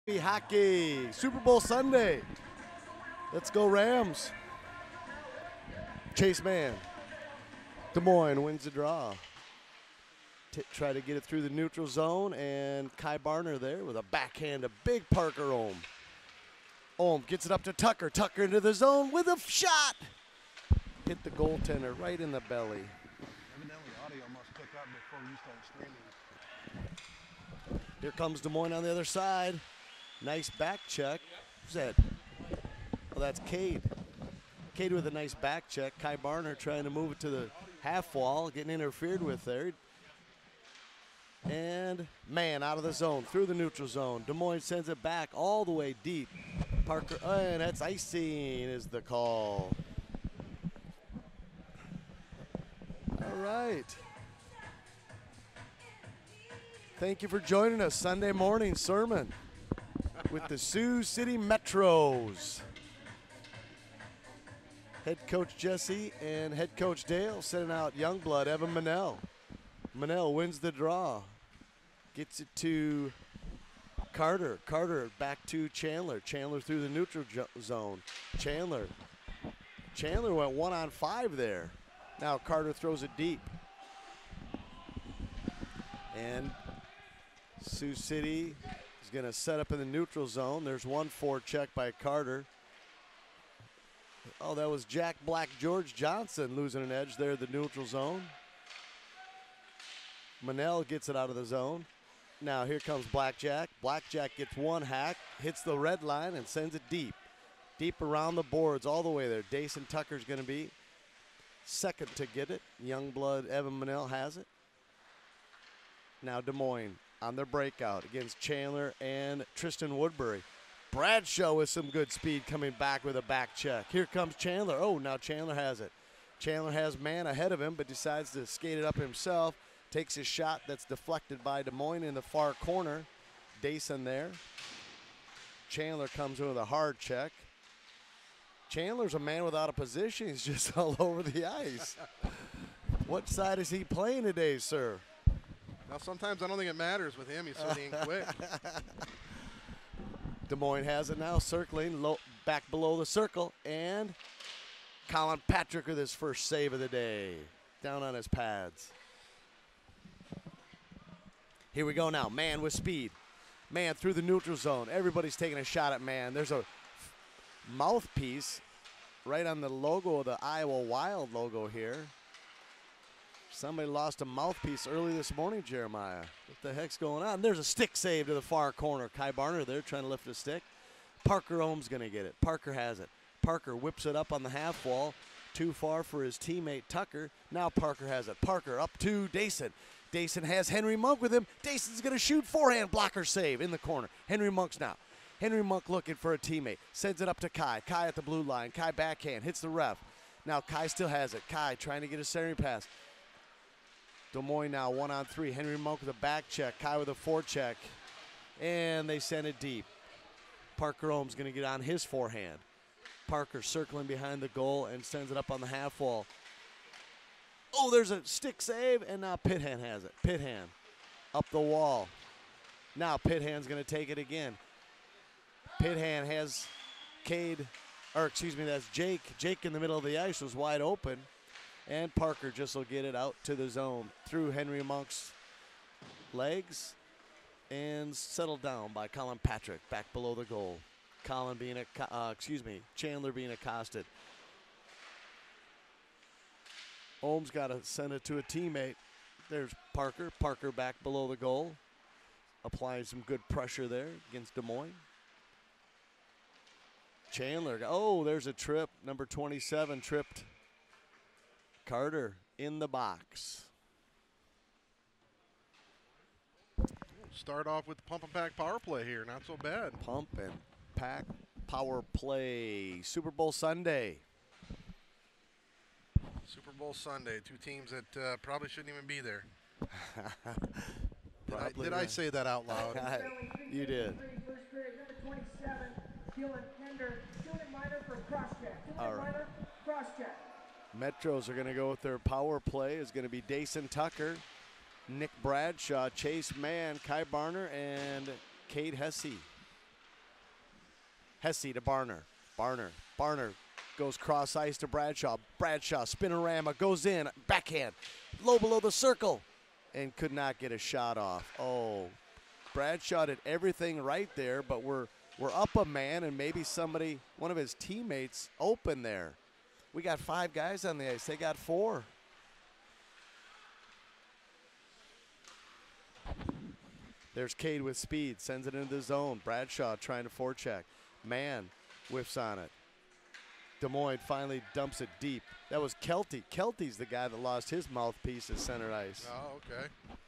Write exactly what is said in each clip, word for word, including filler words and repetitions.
Hockey, Super Bowl Sunday. Let's go Rams. Chase Mann. Des Moines wins the draw. T- try to get it through the neutral zone, and Kai Barner there with a backhand, a big Parker Ohm. Ohm gets it up to Tucker. Tucker into the zone with a f- shot. Hit the goaltender right in the belly. Evidently, audio must pick up before you start streaming. Here comes Des Moines on the other side. Nice back check. Who's that? Oh, that's Cade. Cade with a nice back check. Kai Barner trying to move it to the half wall, getting interfered with there. And man, out of the zone, through the neutral zone. Des Moines sends it back all the way deep. Parker, oh, and that's icing is the call. All right. Thank you for joining us Sunday morning sermon with the Sioux City Metros. Head coach Jesse and head coach Dale sending out Youngblood Evan Manel. Manel wins the draw. Gets it to Carter. Carter back to Chandler. Chandler through the neutral zone. Chandler. Chandler went one on five there. Now Carter throws it deep. And Sioux City is going to set up in the neutral zone. There's one forecheck by Carter. Oh, that was Jack Black George Johnson losing an edge there in the neutral zone. Manel gets it out of the zone. Now here comes Blackjack. Blackjack gets one hack, hits the red line, and sends it deep. Deep around the boards all the way there. Dason Tucker's going to be second to get it. Youngblood Evan Manel has it. Now Des Moines on their breakout against Chandler and Tristan Woodbury. Bradshaw with some good speed coming back with a back check. Here comes Chandler. Oh, now Chandler has it. Chandler has man ahead of him, but decides to skate it up himself. Takes his shot that's deflected by Des Moines in the far corner. Dason there. Chandler comes in with a hard check. Chandler's a man without a position. He's just all over the ice. What side is he playing today, sir? Now, sometimes I don't think it matters with him. He's so dang quick. Des Moines has it now, circling low, back below the circle, and Colin Patrick with his first save of the day, down on his pads. Here we go now, man with speed. Man through the neutral zone. Everybody's taking a shot at man. There's a mouthpiece right on the logo, the Iowa Wild logo here. Somebody lost a mouthpiece early this morning, Jeremiah. What the heck's going on? There's a stick save to the far corner. Kai Barner there trying to lift a stick. Parker Ohm's going to get it. Parker has it. Parker whips it up on the half wall. Too far for his teammate Tucker. Now Parker has it. Parker up to Dason. Dason has Henry Monk with him. Dason's going to shoot. Forehand blocker save in the corner. Henry Monk's now. Henry Monk looking for a teammate. Sends it up to Kai. Kai at the blue line. Kai backhand. Hits the ref. Now Kai still has it. Kai trying to get a centering pass. Des Moines now one on three. Henry Monk with a back check. Kai with a forecheck. And they send it deep. Parker Ohm's going to get on his forehand. Parker circling behind the goal and sends it up on the half wall. Oh, there's a stick save, and now Pithan has it. Pithan up the wall. Now Pithan's going to take it again. Pithan has Cade, or excuse me, that's Jake. Jake in the middle of the ice was wide open. And Parker just will get it out to the zone through Henry Monk's legs and settled down by Colin Patrick back below the goal. Colin being, a, uh, excuse me, Chandler being accosted. Ohm's got to send it to a teammate. There's Parker. Parker back below the goal. Applying some good pressure there against Des Moines. Chandler, oh, there's a trip. Number twenty-seven tripped. Carter in the box. Start off with the pump and pack power play here. Not so bad. Pump and pack power play. Super Bowl Sunday. Super Bowl Sunday. Two teams that uh, probably shouldn't even be there. did, I, did I say that out loud? You did. All right. Metros are going to go with their power play. Is going to be Dason Tucker, Nick Bradshaw, Chase Mann, Kai Barner, and Cade Hesse. Hesse to Barner. Barner. Barner goes cross ice to Bradshaw. Bradshaw, spinorama, goes in, backhand, low below the circle, and could not get a shot off. Oh, Bradshaw did everything right there, but we're we're up a man, and maybe somebody, one of his teammates, open there. We got five guys on the ice. They got four. There's Cade with speed, sends it into the zone. Bradshaw trying to forecheck. Man whiffs on it. Des Moines finally dumps it deep. That was Kelty. Kelty's the guy that lost his mouthpiece at center ice. Oh, okay.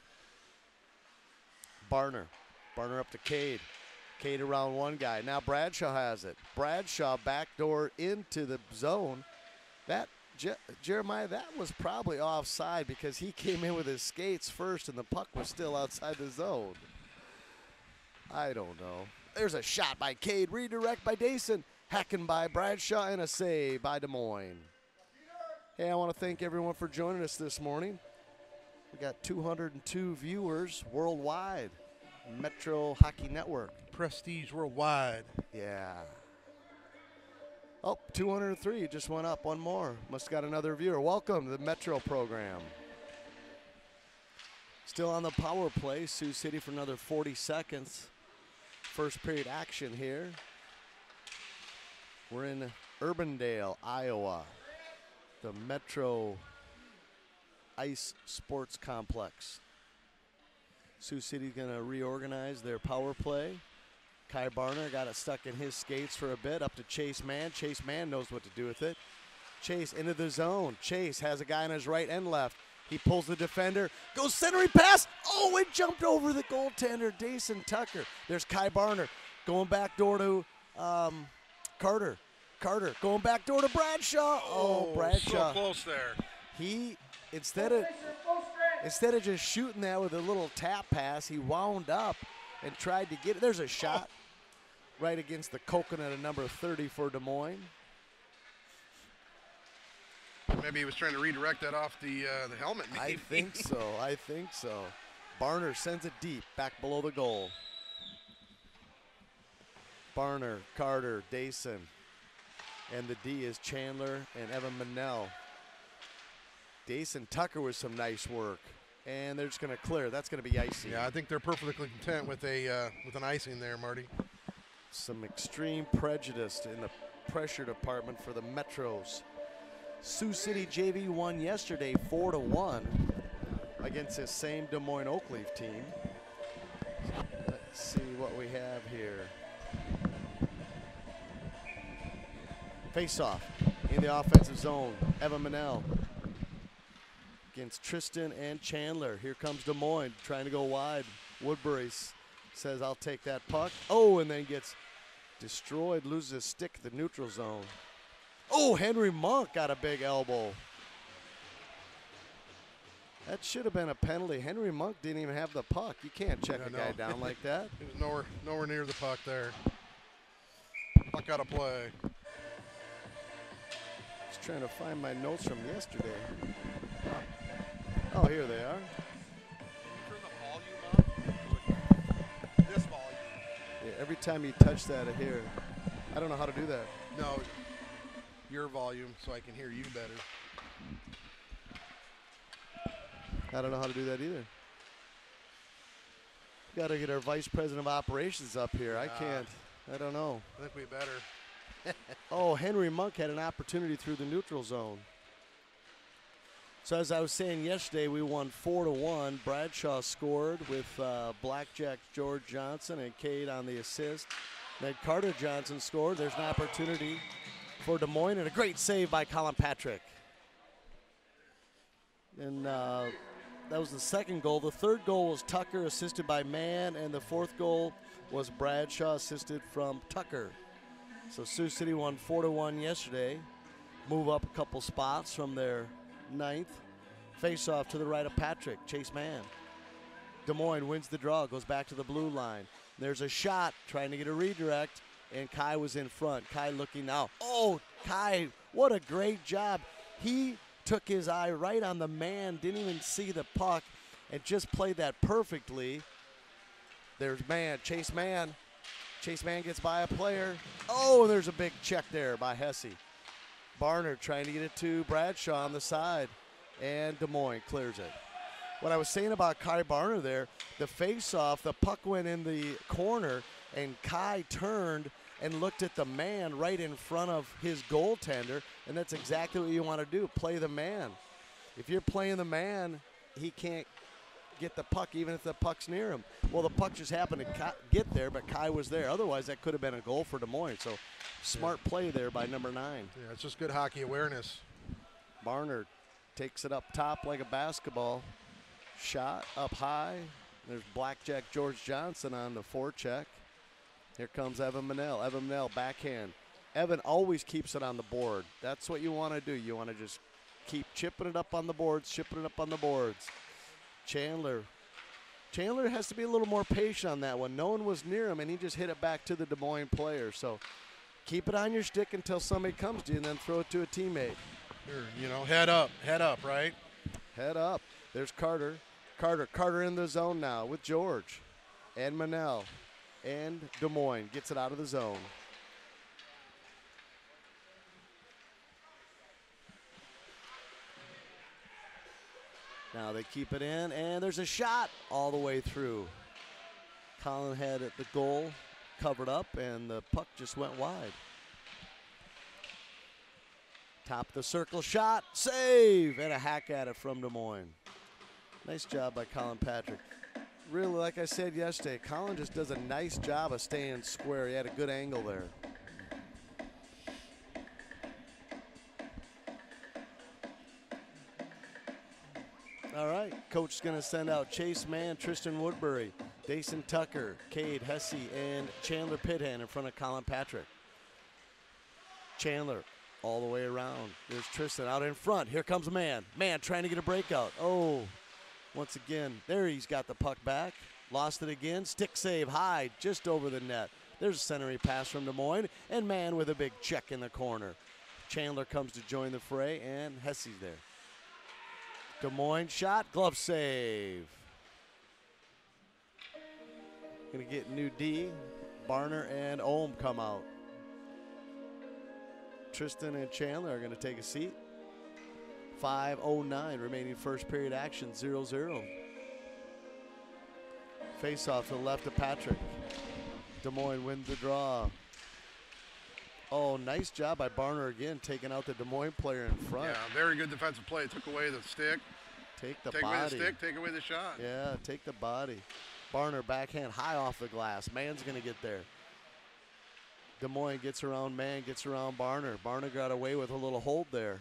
Barner. Barner up to Cade. Cade around one guy. Now Bradshaw has it. Bradshaw backdoor into the zone. That Je- Jeremiah, that was probably offside because he came in with his skates first and the puck was still outside the zone. I don't know. There's a shot by Cade. Redirect by Dason. Hacking by Bradshaw and a save by Des Moines. Hey, I want to thank everyone for joining us this morning. We got two hundred two viewers worldwide. Metro Hockey Network. Prestige Worldwide. Yeah. Oh, two hundred three just went up. One more. Must have got another viewer. Welcome to the Metro program. Still on the power play. Sioux City for another forty seconds. First period action here. We're in Urbandale, Iowa. The Metro Ice Sports Complex. Sioux City's going to reorganize their power play. Kai Barner got it stuck in his skates for a bit, up to Chase Mann. Chase Mann knows what to do with it. Chase into the zone. Chase has a guy on his right and left. He pulls the defender, goes centering pass. Oh, it jumped over the goaltender, Dason Tucker. There's Kai Barner going back door to um, Carter. Carter going back door to Bradshaw. Oh, Oh, Bradshaw. so close there. He, instead of, instead of just shooting that with a little tap pass, he wound up and tried to get it. There's a shot right against the coconut at number thirty for Des Moines. Maybe he was trying to redirect that off the uh, the helmet. I Maybe. think so. I think so. Barner sends it deep, back below the goal. Barner, Carter, Dason. And the D is Chandler and Evan Manel. Dason Tucker with some nice work. And they're just going to clear. That's going to be icy. Yeah, I think they're perfectly content with a uh, with an icing there, Marty. Some extreme prejudice in the pressure department for the Metros. Sioux City J V won yesterday four to one against this same Des Moines Oakleaf team. Let's see what we have here. Face-off in the offensive zone. Evan Manel against Tristan and Chandler. Here comes Des Moines trying to go wide. Woodbury s- says, I'll take that puck. Oh, and then gets destroyed, loses his stick at the neutral zone. Oh, Henry Monk got a big elbow. That should have been a penalty. Henry Monk didn't even have the puck. You can't check Yeah, a no. guy down like that. He was nowhere nowhere near the puck there. Puck out of play. Just trying to find my notes from yesterday. Oh, here they are. Turn the volume up. This volume. Yeah, every time you touch that, I hear it. I don't know how to do that. No, your volume, so I can hear you better. I don't know how to do that either. Got to get our vice president of operations up here. I Yeah. can't. I don't know. I think we better. Oh, Henry Monk had an opportunity through the neutral zone. So as I was saying yesterday, we won four to one. Bradshaw scored with uh, Blackjack George Johnson and Cade on the assist. Then Carter Johnson scored. There's an opportunity for Des Moines and a great save by Colin Patrick. And uh, that was the second goal. The third goal was Tucker, assisted by Mann, and the fourth goal was Bradshaw, assisted from Tucker. So Sioux City won four to one yesterday. Move up a couple spots from their ninth. Face off to the right of Patrick, Chase Mann. Des Moines wins the draw, goes back to the blue line. There's a shot, trying to get a redirect, and Kai was in front. Kai looking now. Oh, Kai, what a great job. He took his eye right on the man, didn't even see the puck, and just played that perfectly. There's Mann, Chase Mann. Chase Man gets by a player. Oh, there's a big check there by Hesse. Barnard trying to get it to Bradshaw on the side. And Des Moines clears it. What I was saying about Kai Barner there, the face-off, the puck went in the corner, and Kai turned and looked at the man right in front of his goaltender, and that's exactly what you want to do, play the man. If you're playing the man, he can't get the puck even if the puck's near him. Well, the puck just happened to get there, but Kai was there. Otherwise, that could have been a goal for Des Moines. So smart yeah. play there by number nine. Yeah, it's just good hockey awareness. Barnard takes it up top like a basketball. Shot up high. There's Blackjack George Johnson on the forecheck. Here comes Evan Manel. Evan Manel backhand. Evan always keeps it on the board. That's what you want to do. You want to just keep chipping it up on the boards, chipping it up on the boards. Chandler. Chandler has to be a little more patient on that one. No one was near him, and he just hit it back to the Des Moines player. So keep it on your stick until somebody comes to you, and then throw it to a teammate. Sure, you know, head up, head up, right? Head up. There's Carter. Carter. Carter in the zone now with George. And Manel. And Des Moines gets it out of the zone. Now they keep it in, and there's a shot all the way through. Colin had at the goal covered up, and the puck just went wide. Top of the circle shot, save, and a hack at it from Des Moines. Nice job by Colin Patrick. Really, like I said yesterday, Colin just does a nice job of staying square. He had a good angle there. All right, coach is going to send out Chase Mann, Tristan Woodbury, Dason Tucker, Cade Hesse, and Chandler Pithand in front of Colin Patrick. Chandler all the way around. There's Tristan out in front. Here comes Mann. Mann trying to get a breakout. Oh, once again, there he's got the puck back. Lost it again. Stick save high, just over the net. There's a centering pass from Des Moines, and Mann with a big check in the corner. Chandler comes to join the fray, and Hesse's there. Des Moines shot, glove save. Gonna get new D. Barner and Ohm come out. Tristan and Chandler are gonna take a seat. five oh nine remaining first period action, zero zero. Face off to the left of Patrick. Des Moines wins the draw. Oh, nice job by Barner again, taking out the Des Moines player in front. Yeah, very good defensive play. Took away the stick. Take the take body. Take away the stick, take away the shot. Yeah, take the body. Barner backhand high off the glass. Mann's going to get there. Des Moines gets around Mann, gets around Barner. Barner got away with a little hold there.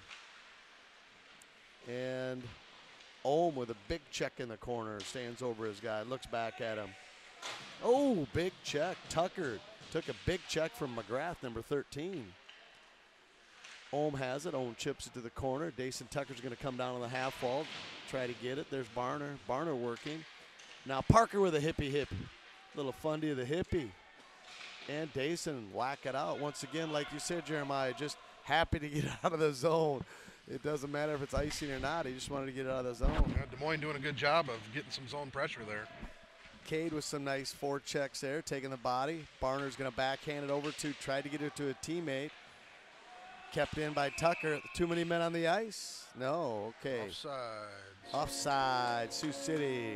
And Ohm with a big check in the corner, stands over his guy, looks back at him. Oh, big check. Tucker took a big check from McGrath, number thirteen. Ohm has it. Ohm chips it to the corner. Dason Tucker's going to come down on the half wall, try to get it. There's Barner. Barner working. Now Parker with a hippie hippie. Little fundy of the hippie. And Dason whack it out. Once again, like you said, Jeremiah, just happy to get out of the zone. It doesn't matter if it's icing or not. He just wanted to get out of the zone. Yeah, Des Moines doing a good job of getting some zone pressure there. Cade with some nice forechecks there, taking the body. Barner's going to backhand it over to, tried to get it to a teammate. Kept in by Tucker. Too many men on the ice? No, okay. Offside. Offside, Sioux City.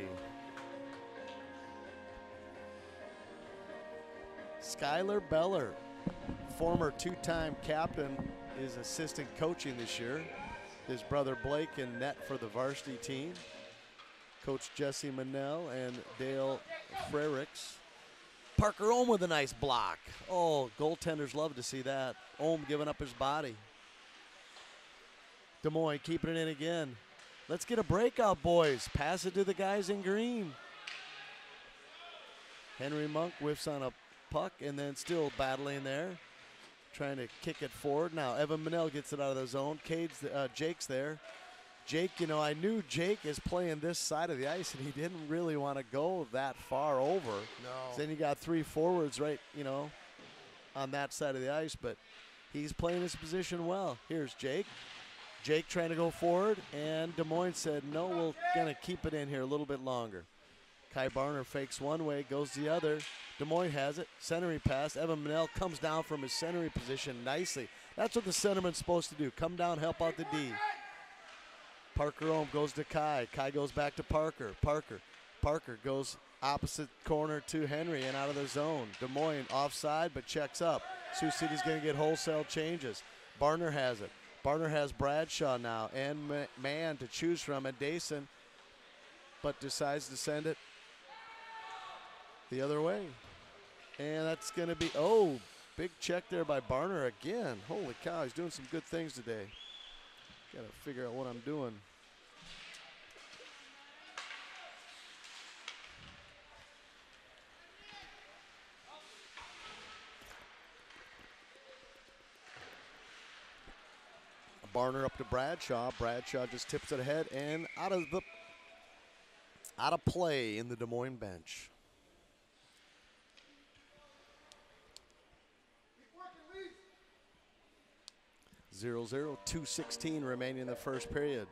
Skylar Beller, former two-time captain, is assistant coaching this year. His brother Blake in net for the varsity team. Coach Jesse Manel and Dale Frericks. Parker Ohm with a nice block. Oh, goaltenders love to see that. Ohm giving up his body. Des Moines keeping it in again. Let's get a breakout, boys. Pass it to the guys in green. Henry Monk whiffs on a puck and then still battling there. Trying to kick it forward. Now Evan Manel gets it out of the zone. Cade's, uh, Jake's there. Jake, you know, I knew Jake is playing this side of the ice, and he didn't really want to go that far over. No. So then you got three forwards right, you know, on that side of the ice, but he's playing his position well. Here's Jake. Jake trying to go forward, and Des Moines said, no, we're going to keep it in here a little bit longer. Kai Barner fakes one way, goes the other. Des Moines has it. Centering pass. Evan Manel comes down from his centering position nicely. That's what the centerman's supposed to do. Come down, help out the D. Parker Ohm goes to Kai. Kai goes back to Parker. Parker. Parker goes opposite corner to Henry and out of the zone. Des Moines offside but checks up. Sioux City's going to get wholesale changes. Barner has it. Barner has Bradshaw now and man to choose from and Dason, but decides to send it the other way. And that's going to be, oh, big check there by Barner again. Holy cow, he's doing some good things today. Got to figure out what I'm doing. Barner up to Bradshaw. Bradshaw just tips it ahead and out of the out of play in the Des Moines bench. zero zero, two sixteen remaining in the first period.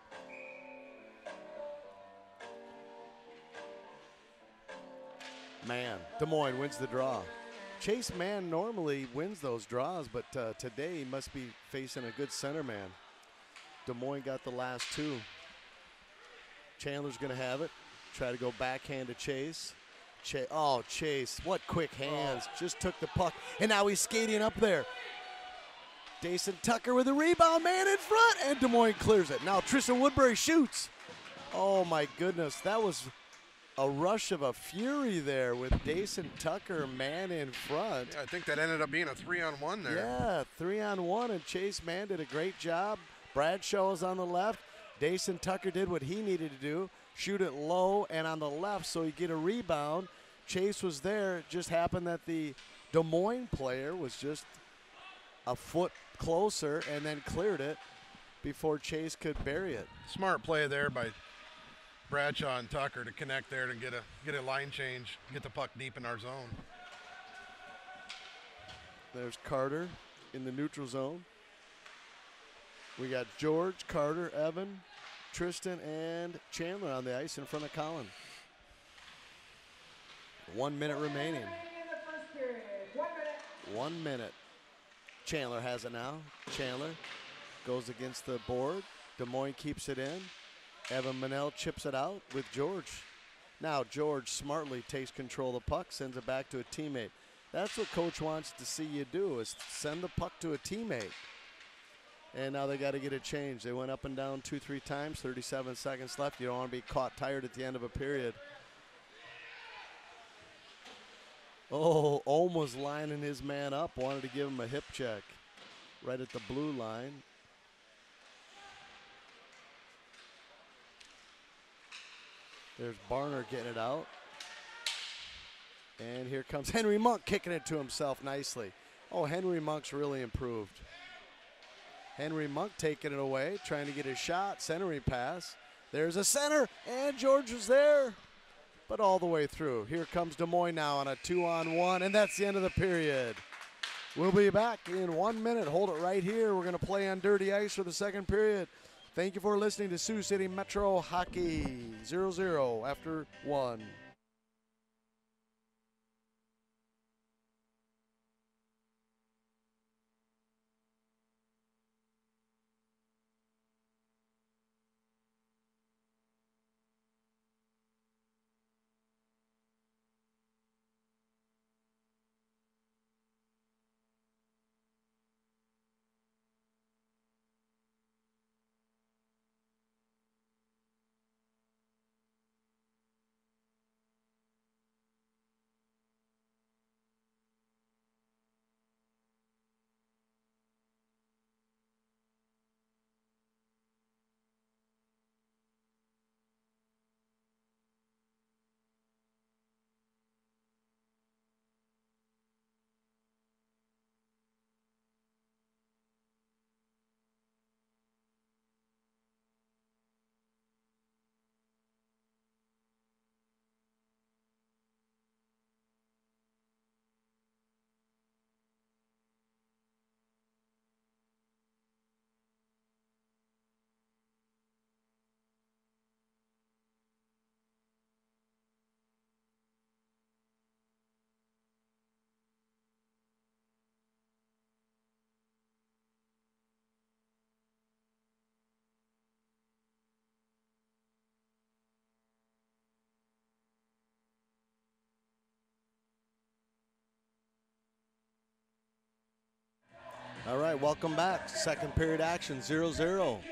Mann, Des Moines wins the draw. Chase Mann normally wins those draws, but uh, today he must be facing a good center man. Des Moines got the last two. Chandler's going to have it. Try to go backhand to Chase. Ch oh, Chase, what quick hands. Oh. Just took the puck, and now he's skating up there. Dason Tucker with a rebound, man in front, and Des Moines clears it. Now Tristan Woodbury shoots. Oh, my goodness. That was a rush of a fury there with Dason Tucker, man in front. Yeah, I think that ended up being a three-on-one there. Yeah, three-on-one, and Chase Mann did a great job. Bradshaw was on the left. Dason Tucker did what he needed to do, shoot it low and on the left so he get a rebound. Chase was there. It just happened that the Des Moines player was just a foot closer and then cleared it before Chase could bury it. Smart play there by Bradshaw and Tucker to connect there to get a get a line change, get the puck deep in our zone. There's Carter in the neutral zone. We got George, Carter, Evan, Tristan, and Chandler on the ice in front of Colin. One minute remaining. One minute. Chandler has it now. Chandler goes against the board. Des Moines keeps it in. Evan Manel chips it out with George. Now George smartly takes control of the puck, sends it back to a teammate. That's what coach wants to see you do, is send the puck to a teammate. And now they got to get it changed. They went up and down two, three times, thirty-seven seconds left. You don't want to be caught tired at the end of a period. Oh, Ohm was lining his man up, wanted to give him a hip check right at the blue line. There's Barner getting it out. And here comes Henry Monk kicking it to himself nicely. Oh, Henry Monk's really improved. Henry Monk taking it away, trying to get his shot, centering pass. There's a center, and George was there, but all the way through. Here comes Des Moines now on a two-on-one, and that's the end of the period. We'll be back in one minute. Hold it right here. We're going to play on dirty ice for the second period. Thank you for listening to Sioux City Metro Hockey. zero zero after one. All right, welcome back. Second period action, zero zero.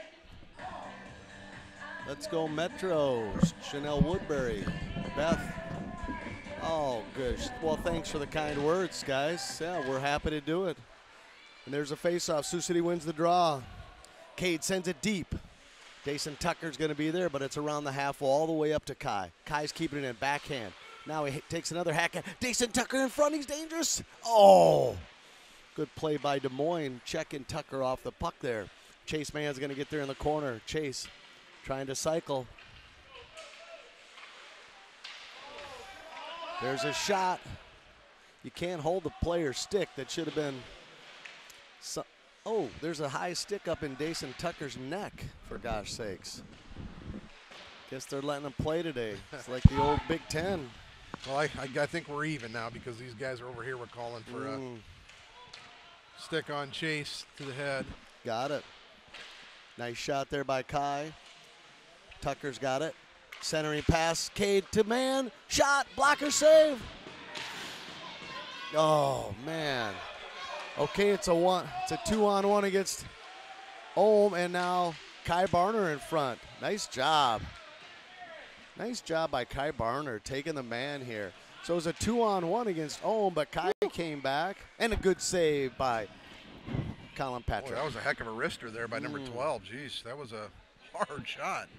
Let's go Metros. Chanel Woodbury. Beth. Oh, good. Well, thanks for the kind words, guys. Yeah, we're happy to do it. And there's a face-off. Sioux City wins the draw. Cade sends it deep. Jason Tucker's going to be there, but it's around the half wall all the way up to Kai. Kai's keeping it in backhand. Now he takes another hack at Jason Tucker in front. He's dangerous. Oh, good play by Des Moines. Checking Tucker off the puck there. Chase Mann's going to get there in the corner. Chase trying to cycle. There's a shot. You can't hold the player's stick. That should have been. So, oh, there's a high stick up in Jason Tucker's neck, for gosh sakes. Guess they're letting him play today. It's like the old Big Ten. Well, I, I, I think we're even now because these guys are over here. We're calling for mm. a stick on Chase to the head. Got it. Nice shot there by Kai. Tucker's got it. Centering pass, Cade to Mann. Shot, blocker save. Oh, man. Okay, it's a one. It's a two-on-one against Ohm, and now Kai Barner in front. Nice job. Nice job by Kai Barner taking the man here. So it was a two-on-one against Ohm, but Kai came back, and a good save by Colin Patrick. Boy, that was a heck of a wrister there by number mm. twelve. Jeez, that was a hard shot.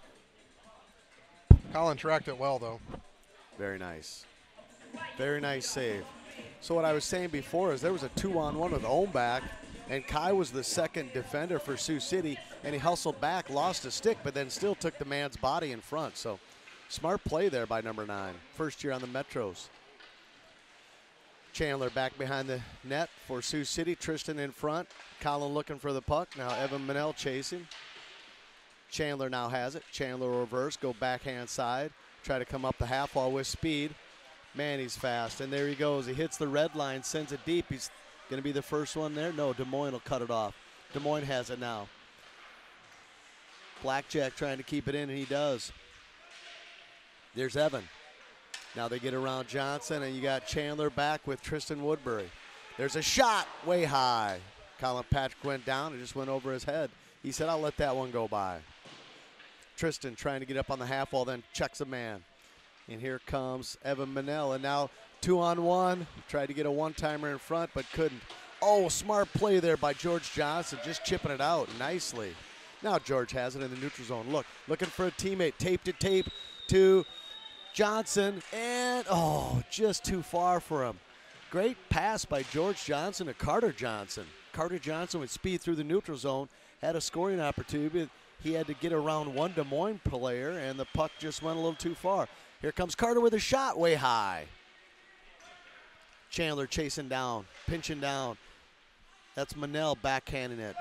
Colin tracked it well, though. Very nice. Very nice save. So what I was saying before is there was a two-on-one with Ohm back, and Kai was the second defender for Sioux City, and he hustled back, lost a stick, but then still took the man's body in front. So smart play there by number nine. First year on the Metros. Chandler back behind the net for Sioux City. Tristan in front. Colin looking for the puck. Now Evan Manel chasing. Chandler now has it. Chandler reverse, go backhand side. Try to come up the half wall with speed. Man, he's fast. And there he goes. He hits the red line, sends it deep. He's going to be the first one there. No, Des Moines will cut it off. Des Moines has it now. Blackjack trying to keep it in, and he does. There's Evan. Now they get around Johnson, and you got Chandler back with Tristan Woodbury. There's a shot way high. Colin Patrick went down and just went over his head. He said, I'll let that one go by. Tristan trying to get up on the half wall, then checks a man. And here comes Evan Manel, and now two on one. Tried to get a one-timer in front, but couldn't. Oh, smart play there by George Johnson, just chipping it out nicely. Now George has it in the neutral zone. Look, looking for a teammate. Tape to tape to Johnson, and oh, just too far for him. Great pass by George Johnson to Carter Johnson. Carter Johnson with speed through the neutral zone, had a scoring opportunity. He had to get around one Des Moines player, and the puck just went a little too far. Here comes Carter with a shot way high. Chandler chasing down, pinching down. That's Manel backhanding it.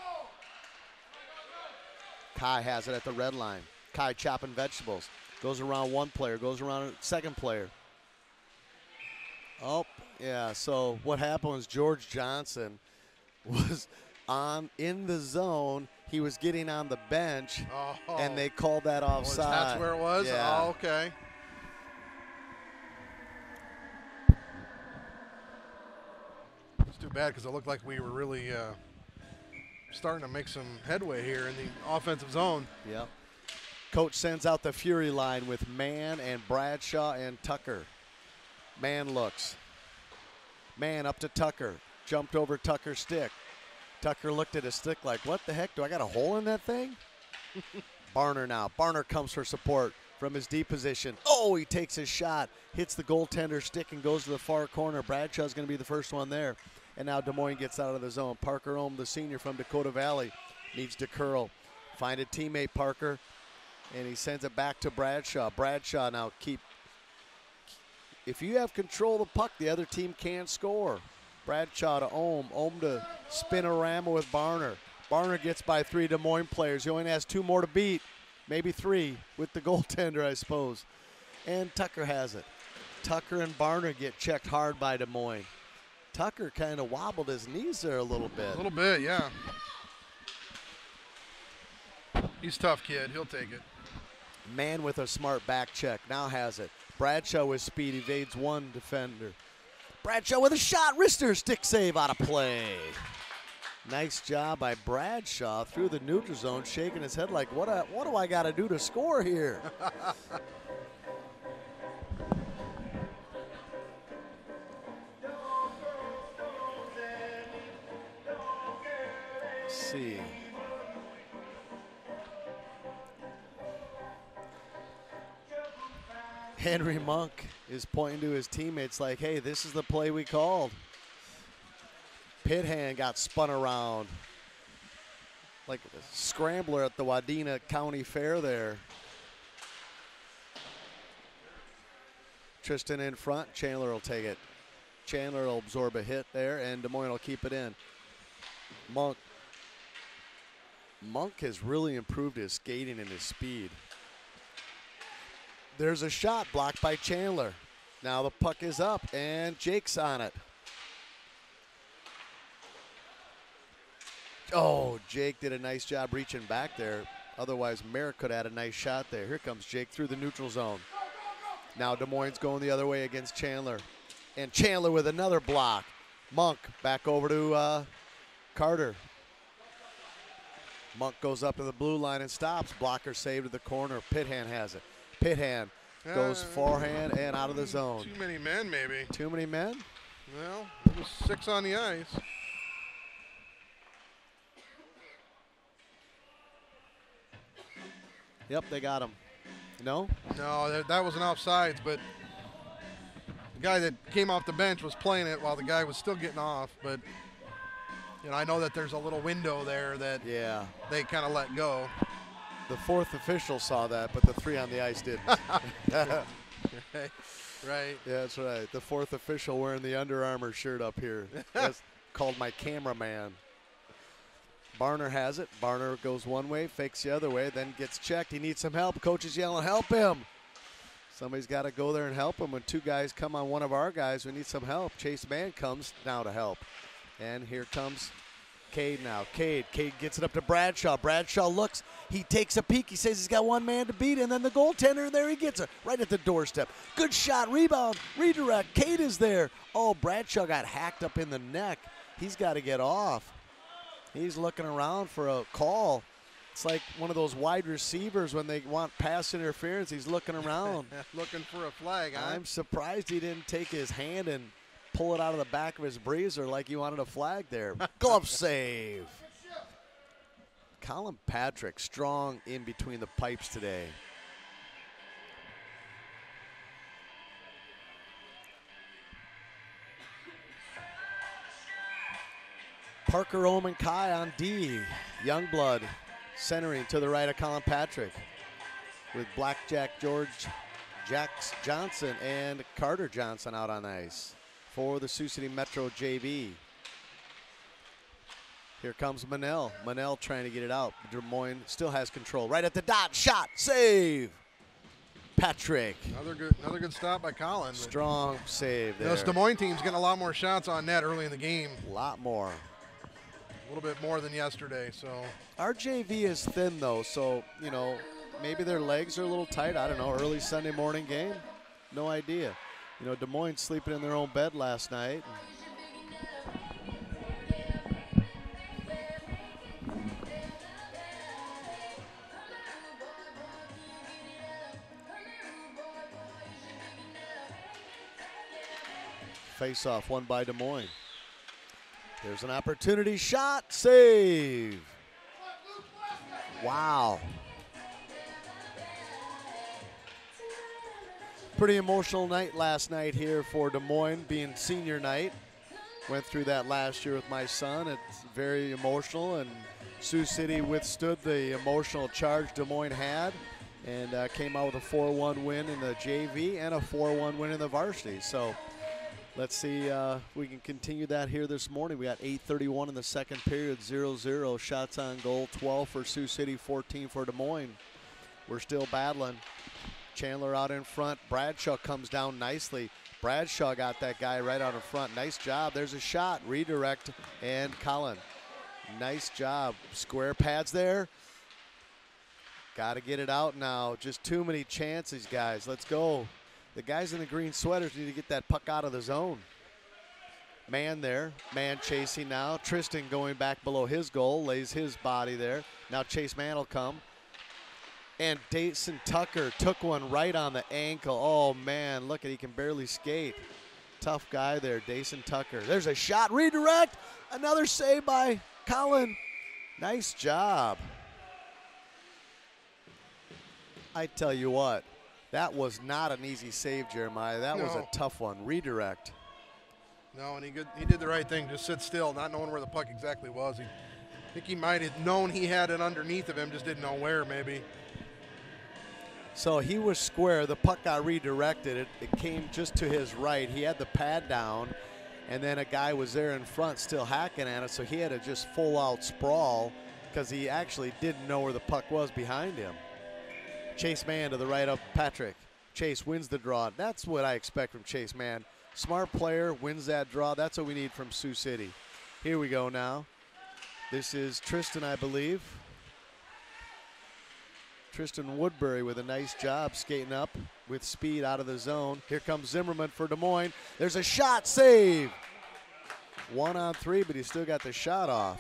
Kai has it at the red line. Kai chopping vegetables. Goes around one player, goes around a second player. Oh, yeah, so what happened was George Johnson was on in the zone. He was getting on the bench, oh. and they called that offside. Oh, that's where it was? Yeah. Oh, okay. It's too bad because it looked like we were really uh, starting to make some headway here in the offensive zone. Yep. Coach sends out the Fury line with Mann and Bradshaw and Tucker. Mann looks. Mann up to Tucker. Jumped over Tucker's stick. Tucker looked at his stick like, what the heck? Do I got a hole in that thing? Barner now. Barner comes for support from his deep position. Oh, he takes his shot. Hits the goaltender's stick and goes to the far corner. Bradshaw's going to be the first one there. And now Des Moines gets out of the zone. Parker Ohm, the senior from Dakota Valley, needs to curl. Find a teammate, Parker. And he sends it back to Bradshaw. Bradshaw now keep. If you have control of the puck, the other team can't score. Bradshaw to Ohm. Ohm to Spinorama with Barner. Barner gets by three Des Moines players. He only has two more to beat. Maybe three with the goaltender, I suppose. And Tucker has it. Tucker and Barner get checked hard by Des Moines. Tucker kind of wobbled his knees there a little bit. A little bit, yeah. He's a tough kid. He'll take it. Mann with a smart back check. Now has it. Bradshaw with speed. Evades one defender. Bradshaw with a shot. Wrister stick save out of play. Nice job by Bradshaw through the neutral zone, shaking his head like, what, a, what do I got to do to score here? Let's see. Henry Monk is pointing to his teammates like, hey, this is the play we called. Pithan got spun around like a scrambler at the Wadena County Fair there. Tristan in front. Chandler will take it. Chandler will absorb a hit there, and Des Moines will keep it in. Monk. Monk has really improved his skating and his speed. There's a shot blocked by Chandler. Now the puck is up, and Jake's on it. Oh, Jake did a nice job reaching back there. Otherwise, Merrick could have had a nice shot there. Here comes Jake through the neutral zone. Now Des Moines going the other way against Chandler. And Chandler with another block. Monk back over to uh, Carter. Monk goes up to the blue line and stops. Blocker saved to the corner. Pithan has it. Pithan goes Uh, forehand and out of the zone. Too many men, maybe. Too many men? Well, there was six on the ice. Yep, they got him. No? No, that, that was an offsides, but the guy that came off the bench was playing it while the guy was still getting off. But, you know, I know that there's a little window there that Yeah. they kind of let go. The fourth official saw that, but the three on the ice didn't. right, right. Yeah, that's right. The fourth official wearing the Under Armour shirt up here. That's called my cameraman. Barner has it. Barner goes one way, fakes the other way, then gets checked. He needs some help. Coach is yelling, help him. Somebody's got to go there and help him. When two guys come on one of our guys, we need some help. Chase Mann comes now to help. And here comes Cade now. Cade. Cade gets it up to Bradshaw. Bradshaw looks. He takes a peek. He says he's got one man to beat. And then the goaltender, there he gets it. Right at the doorstep. Good shot. Rebound. Redirect. Cade is there. Oh, Bradshaw got hacked up in the neck. He's got to get off. He's looking around for a call. It's like one of those wide receivers when they want pass interference. He's looking around. Looking for a flag, huh? I'm surprised he didn't take his hand and pull it out of the back of his breezer like he wanted a flag there. Glove save. Colin Patrick strong in between the pipes today. Parker Oman Kai on D. Youngblood centering to the right of Colin Patrick with Blackjack George Jax Johnson and Carter Johnson out on ice for the Sioux City Metro J V. Here comes Manel. Manel trying to get it out. Des Moines still has control. Right at the dot. Shot. Save. Patrick. Another good, another good stop by Colin. Strong save there. This Des Moines team's getting a lot more shots on net early in the game. A lot more. A little bit more than yesterday, so. Our J V is thin, though, so, you know, maybe their legs are a little tight. I don't know. Early Sunday morning game? No idea. You know, Des Moines sleeping in their own bed last night. Face-off won by Des Moines. There's an opportunity shot, save. Wow. Pretty emotional night last night here for Des Moines, being senior night. Went through that last year with my son. It's very emotional, and Sioux City withstood the emotional charge Des Moines had and uh, came out with a four one win in the J V and a four one win in the varsity. So let's see uh, if we can continue that here this morning. We got eight thirty-one in the second period, zero zero. Shots on goal, twelve for Sioux City, fourteen for Des Moines. We're still battling. Chandler out in front. Bradshaw comes down nicely. Bradshaw got that guy right out in front. Nice job. There's a shot. Redirect and Colin. Nice job. Square pads there. Got to get it out now. Just too many chances, guys. Let's go. The guys in the green sweaters need to get that puck out of the zone. Man there, man chasing now. Tristan going back below his goal, lays his body there. Now Chase Mann will come. And Dayson Tucker took one right on the ankle. Oh, man, look at, he can barely skate. Tough guy there, Dayson Tucker. There's a shot, redirect. Another save by Colin. Nice job. I tell you what, that was not an easy save, Jeremiah. That No. was a tough one, redirect. No, and he good, he did the right thing, just sit still, not knowing where the puck exactly was. He, I think he might have known he had it underneath of him, just didn't know where maybe. So he was square. The puck got redirected. It, it came just to his right. He had the pad down, and then a guy was there in front still hacking at it, so he had to just full out sprawl because he actually didn't know where the puck was behind him. Chase Mann to the right of Patrick. Chase wins the draw. That's what I expect from Chase Mann. Smart player, wins that draw. That's what we need from Sioux City. Here we go now. This is Tristan, I believe. Tristan Woodbury with a nice job skating up with speed out of the zone. Here comes Zimmerman for Des Moines. There's a shot, save. One on three, but he still got the shot off.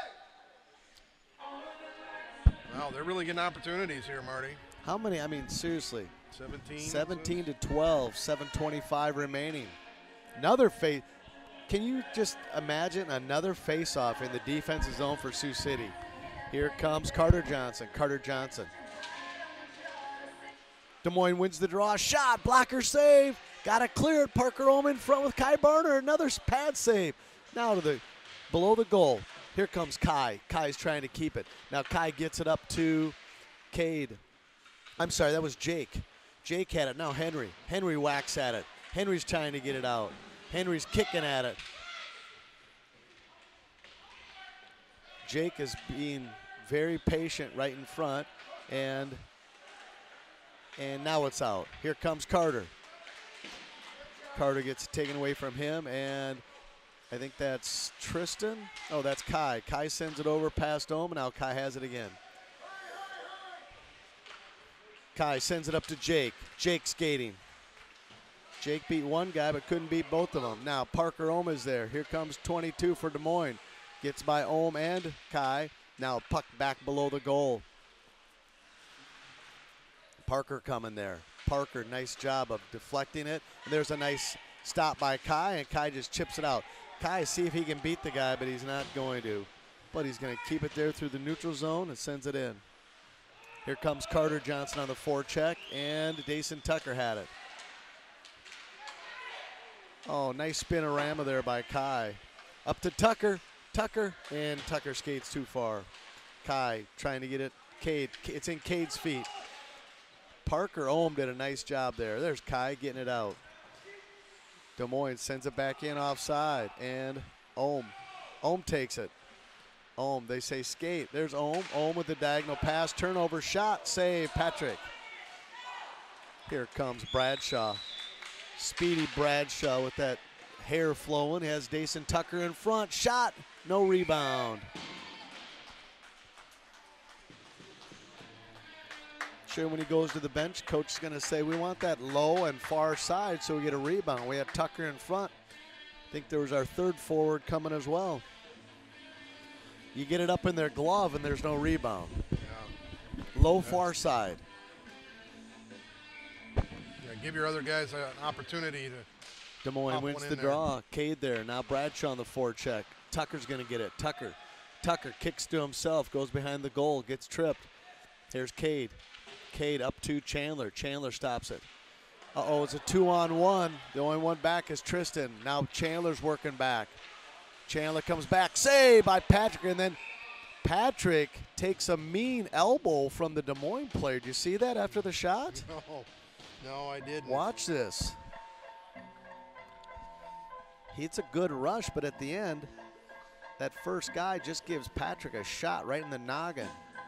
Wow, they're really getting opportunities here, Marty. How many? I mean, seriously. seventeen. seventeen to twelve, seven twenty-five remaining. Another face. Can you just imagine another face-off in the defensive zone for Sioux City? Here comes Carter Johnson. Carter Johnson. Des Moines wins the draw. Shot, blocker save. Got to clear it. Parker Ohm in front with Kai Barner. Another pad save. Now to the below the goal. Here comes Kai. Kai's trying to keep it. Now Kai gets it up to Cade. I'm sorry, that was Jake. Jake had it. Now Henry. Henry whacks at it. Henry's trying to get it out. Henry's kicking at it. Jake is being very patient right in front, and and now it's out. Here comes Carter. Carter gets it taken away from him, and I think that's Tristan. Oh, that's Kai. Kai sends it over past Ohm, and now Kai has it again. Kai sends it up to Jake. Jake skating. Jake beat one guy, but couldn't beat both of them. Now Parker Ohm is there. Here comes twenty-two for Des Moines. Gets by Ohm and Kai. Now puck back below the goal. Parker coming there. Parker, nice job of deflecting it. And there's a nice stop by Kai, and Kai just chips it out. Kai, see if he can beat the guy, but he's not going to. But he's going to keep it there through the neutral zone and sends it in. Here comes Carter Johnson on the forecheck, and Dayson Tucker had it. Oh, nice spinorama there by Kai. Up to Tucker. Tucker, and Tucker skates too far. Kai trying to get it. Cade, it's in Cade's feet. Parker Ohm did a nice job there. There's Kai getting it out. Des Moines sends it back in offside, and Ohm. Ohm takes it. Ohm, they say skate. There's Ohm. Ohm with the diagonal pass, turnover, shot, save, Patrick. Here comes Bradshaw. Speedy Bradshaw with that hair flowing. Has Dayson Tucker in front. Shot, no rebound. Sure, when he goes to the bench, coach is going to say, we want that low and far side so we get a rebound. We have Tucker in front. I think there was our third forward coming as well. You get it up in their glove and there's no rebound. Yeah. Low far side. Yeah, give your other guys an opportunity to. Des Moines Pop wins one the in there. draw. Cade there. Now Bradshaw on the forecheck. Tucker's going to get it. Tucker. Tucker kicks to himself, goes behind the goal, gets tripped. Here's Cade. Cade up to Chandler. Chandler stops it. Uh-oh, it's a two-on-one. The only one back is Tristan. Now Chandler's working back. Chandler comes back. Save by Patrick, and then Patrick takes a mean elbow from the Des Moines player. Did you see that after the shot? No, no, I didn't. Watch this. It's a good rush, but at the end, that first guy just gives Patrick a shot right in the noggin.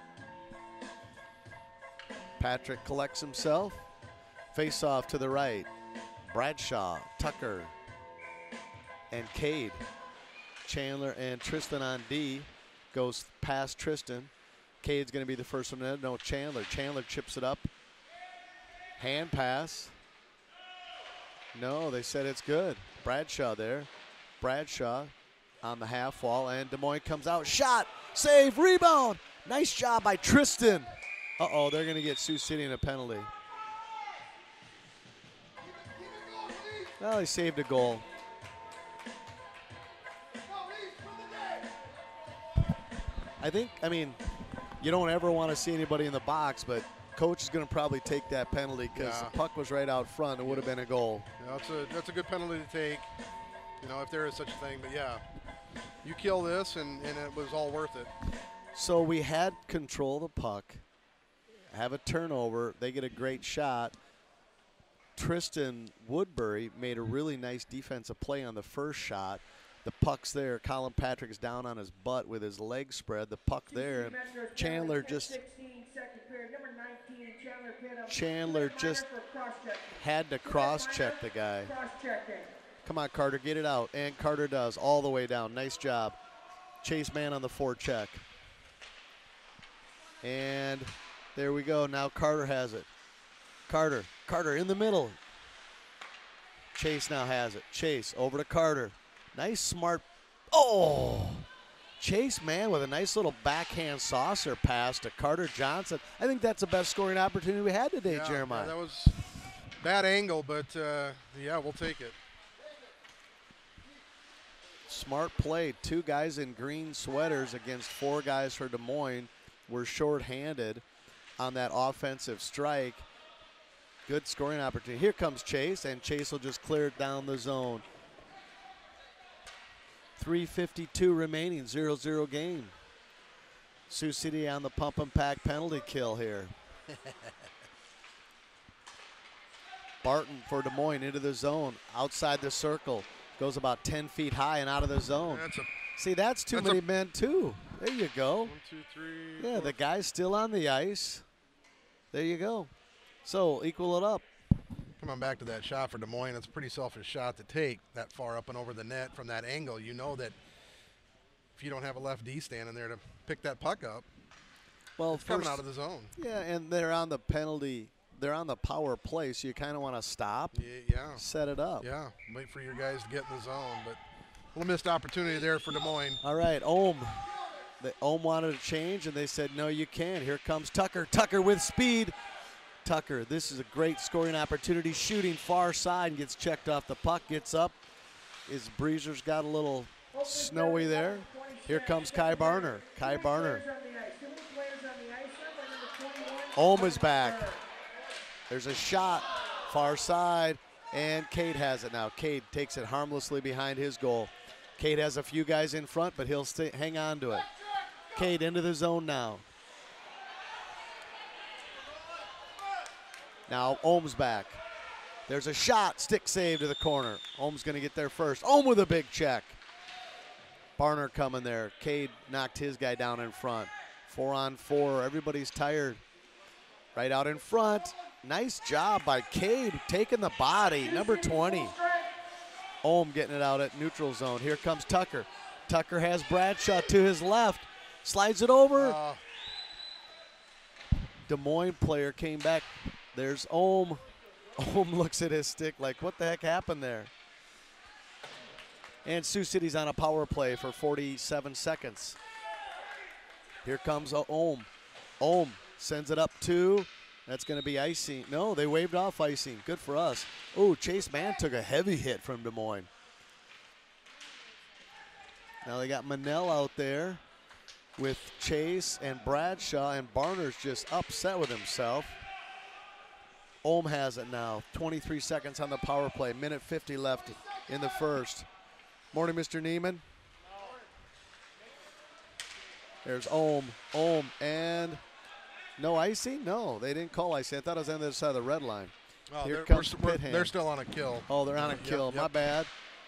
Patrick collects himself. Face off to the right. Bradshaw, Tucker, and Cade. Chandler and Tristan on D. Goes past Tristan. Cade's going to be the first one in. No, Chandler. Chandler chips it up. Hand pass. No, they said it's good. Bradshaw there. Bradshaw on the half wall, and Des Moines comes out. Shot, save, rebound. Nice job by Tristan. Uh-oh, they're going to get Sioux City in a penalty. Well, he saved a goal. I think, I mean, you don't ever want to see anybody in the box, but coach is going to probably take that penalty because Yeah. the puck was right out front. It would have been a goal. You know, it's a, that's a good penalty to take, you know, if there is such a thing. But, yeah, you kill this, and, and it was all worth it. So we had control of the puck, have a turnover. They get a great shot. Tristan Woodbury made a really nice defensive play on the first shot. The puck's there. Colin Patrick's down on his butt with his legs spread. The puck there. And Chandler just Chandler just had to cross-check the guy. Come on, Carter, get it out. And Carter does all the way down. Nice job. Chase Mann on the forecheck. And there we go. Now Carter has it. Carter. Carter in the middle. Chase now has it. Chase over to Carter. Nice, smart. Oh! Chase Mann with a nice little backhand saucer pass to Carter Johnson. I think that's the best scoring opportunity we had today, Yeah, Jeremiah. yeah, that was bad angle, but, uh, yeah, we'll take it. Smart play. Two guys in green sweaters against four guys for Des Moines were shorthanded on that offensive strike. Good scoring opportunity. Here comes Chase, and Chase will just clear it down the zone. three fifty-two remaining, zero zero game. Sioux City on the pump and pack penalty kill here. Barton for Des Moines into the zone, outside the circle. Goes about ten feet high and out of the zone. That's a, See, that's too that's many a- men, too. There you go. one, two, three. Yeah, four. the guy's still on the ice. There you go. So, equal it up. Coming back to that shot for Des Moines, it's a pretty selfish shot to take that far up and over the net from that angle. You know that if you don't have a left D standing there to pick that puck up, Well, it's coming first, out of the zone. yeah, and they're on the penalty. They're on the power play, so you kind of want to stop, Yeah, yeah, set it up. yeah. Wait for your guys to get in the zone, but a little missed opportunity there for Des Moines. All right, Ohm. The Ohm wanted to change, and they said, no, you can't. Here comes Tucker. Tucker with speed. Tucker, this is a great scoring opportunity. Shooting far side and gets checked off the puck. Gets up. His breezer's got a little snowy there. Here comes Kai Barner. Kai Barner. Ohm is back. There's a shot. Far side. And Cade has it now. Cade takes it harmlessly behind his goal. Cade has a few guys in front, but he'll stay, hang on to it. Cade into the zone now. Now Ohm's back. There's a shot, stick save to the corner. Ohm's going to get there first. Ohm with a big check. Barner coming there. Cade knocked his guy down in front. Four on four. Everybody's tired. Right out in front. Nice job by Cade taking the body. Number twenty. Ohm getting it out at neutral zone. Here comes Tucker. Tucker has Bradshaw to his left. Slides it over. Uh, Des Moines player came back. There's Ohm. Ohm looks at his stick like, what the heck happened there? And Sioux City's on a power play for forty-seven seconds. Here comes Ohm. Ohm sends it up two. That's going to be icing. No, they waved off icing. Good for us. Oh, Chase Mann took a heavy hit from Des Moines. Now they got Manel out there with Chase and Bradshaw, and Barner's just upset with himself. Ohm has it now. twenty-three seconds on the power play. Minute fifty left in the first. Morning, Mister Neiman. There's Ohm. Ohm and no icing? No, they didn't call icing. I thought it was on the other side of the red line. oh, Here they're, comes we're, we're, Pithand. they're still on a kill. Oh, they're on a Yep, kill. yep. My bad.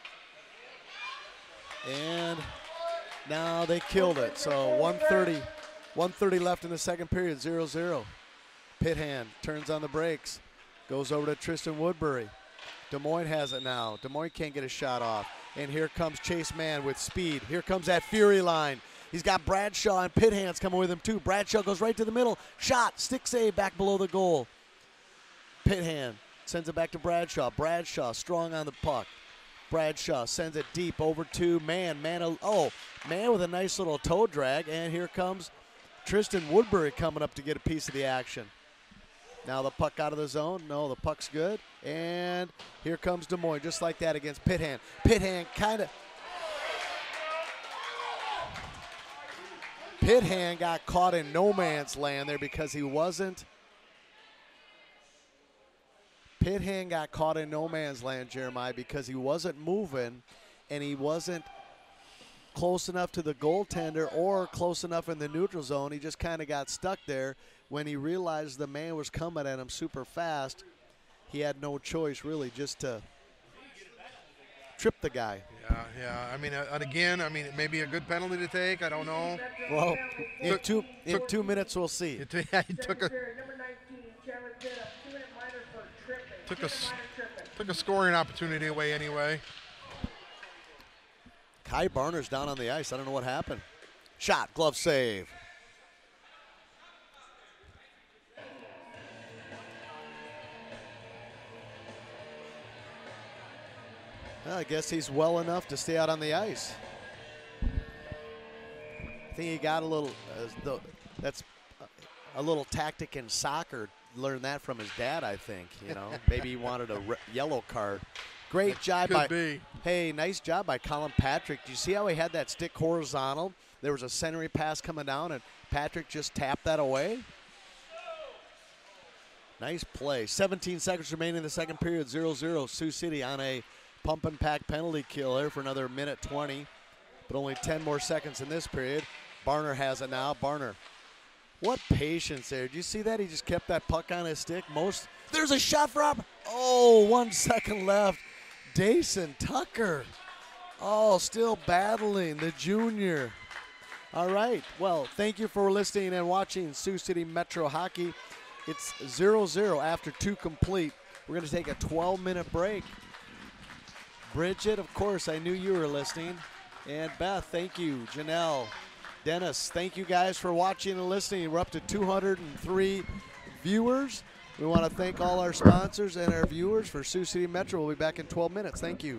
And now they killed it. So one thirty, one thirty left in the second period, zero zero. Pithand turns on the brakes, goes over to Tristan Woodbury. Des Moines has it now. Des Moines can't get a shot off. And here comes Chase Mann with speed. Here comes that Fury line. He's got Bradshaw and Pithand's coming with him too. Bradshaw goes right to the middle. Shot, stick save back below the goal. Pithand sends it back to Bradshaw. Bradshaw strong on the puck. Bradshaw sends it deep over to Man. Man, oh, Man with a nice little toe drag, and here comes Tristan Woodbury coming up to get a piece of the action. Now the puck out of the zone. No, the puck's good. And here comes Des Moines, just like that against Pithan. Pithan kind of... Pithan got caught in no man's land there because he wasn't... Pithan got caught in no man's land, Jeremiah, because he wasn't moving and he wasn't close enough to the goaltender or close enough in the neutral zone. He just kind of got stuck there. When he realized the man was coming at him super fast, he had no choice really just to trip the guy. Yeah, yeah. I mean, uh, and again, I mean, it may be a good penalty to take. I don't know. Well, in, Took- two, in took- two minutes we'll see. It, yeah, he took a took a s- took a scoring opportunity away anyway. Kai Barner's down on the ice. I don't know what happened. Shot, glove save. Well, I guess he's well enough to stay out on the ice. I think he got a little, uh, the, that's a little tactic in soccer. Learned that from his dad, I think. You know, maybe he wanted a re- yellow card. Great job Could by, be. hey, nice job by Colin Patrick. Do you see how he had that stick horizontal? There was a centering pass coming down, and Patrick just tapped that away. Nice play. seventeen seconds remaining in the second period, zero zero. Sioux City on a pump and pack penalty kill here for another minute twenty, but only ten more seconds in this period. Barner has it now. Barner, what patience there. Did you see that? He just kept that puck on his stick. Most. There's a shot for up. Oh, one second left. Dayson Tucker. Oh, still battling, the junior. All right. Well, thank you for listening and watching Sioux City Metro Hockey. It's zero zero after two complete. We're going to take a twelve minute break. Bridget, of course, I knew you were listening. And Beth, thank you. Janelle, Dennis, thank you guys for watching and listening. We're up to two hundred three viewers. We want to thank all our sponsors and our viewers for Sioux City Metro. We'll be back in twelve minutes. Thank you.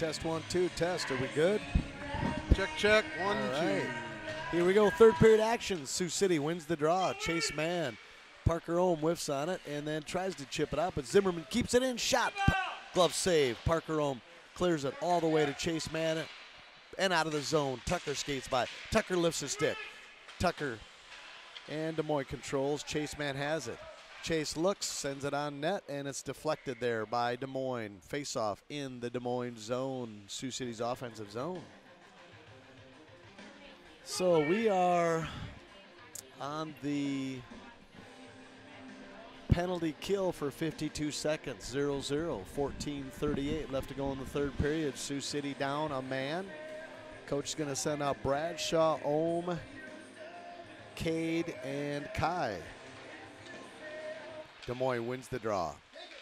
test one, two, test. Are we good? Check, check, one, All two. right. Here we go, third period action. Sioux City wins the draw. Chase Mann. Parker Ohm whiffs on it and then tries to chip it out, but Zimmerman keeps it in. Shot. Glove save. Parker Ohm clears it all the way to Chase Mann and out of the zone. Tucker skates by. Tucker lifts his stick. Tucker and Des Moines controls. Chase Mann has it. Chase looks, sends it on net, and it's deflected there by Des Moines. Face-off in the Des Moines zone, Sioux City's offensive zone. So we are on the penalty kill for fifty-two seconds, zero zero, fourteen thirty-eight left to go in the third period. Sioux City down a man. Coach is going to send out Bradshaw, Ohm, Cade, and Kai. Des Moines wins the draw.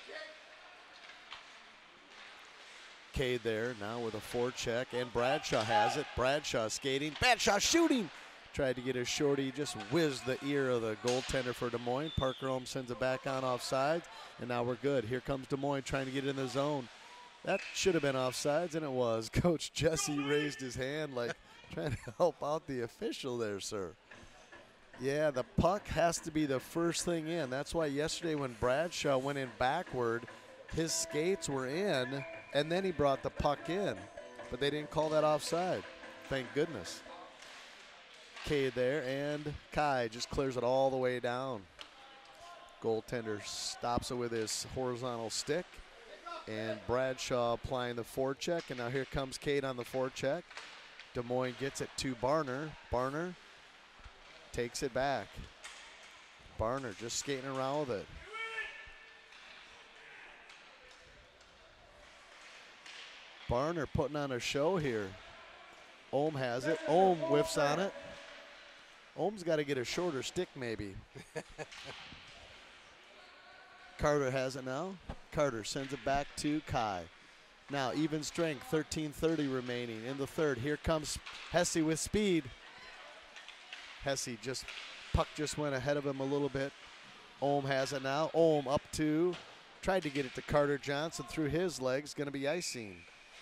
Cade there now with a forecheck, and Bradshaw has it. Bradshaw skating, Bradshaw shooting. Tried to get a shorty, just whizzed the ear of the goaltender for Des Moines. Parker Ohm sends it back on offsides, and now we're good. Here comes Des Moines trying to get in the zone. That should have been offsides, and it was. Coach Jesse raised his hand like trying to help out the official there, sir. Yeah, the puck has to be the first thing in. That's why yesterday when Bradshaw went in backward, his skates were in, and then he brought the puck in. But they didn't call that offside. Thank goodness. Cade there, and Kai just clears it all the way down. Goaltender stops it with his horizontal stick, and Bradshaw applying the forecheck, and now here comes Cade on the forecheck. Des Moines gets it to Barner. Barner takes it back. Barner just skating around with it. Barner putting on a show here. Ohm has it. Ohm whiffs on it. Ohm's got to get a shorter stick maybe. Carter has it now. Carter sends it back to Kai. Now even strength, thirteen thirty remaining in the third. Here comes Hesse with speed. Hesse just, puck just went ahead of him a little bit. Ohm has it now. Ohm up to, tried to get it to Carter Johnson through his legs, gonna be icing.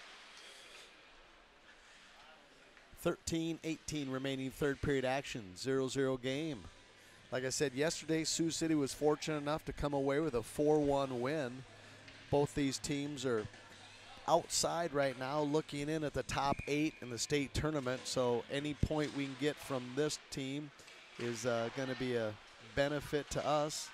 thirteen eighteen remaining third period action, zero zero game. Like I said yesterday, Sioux City was fortunate enough to come away with a four one win. Both these teams are outside right now, looking in at the top eight in the state tournament, so any point we can get from this team is uh, going to be a benefit to us.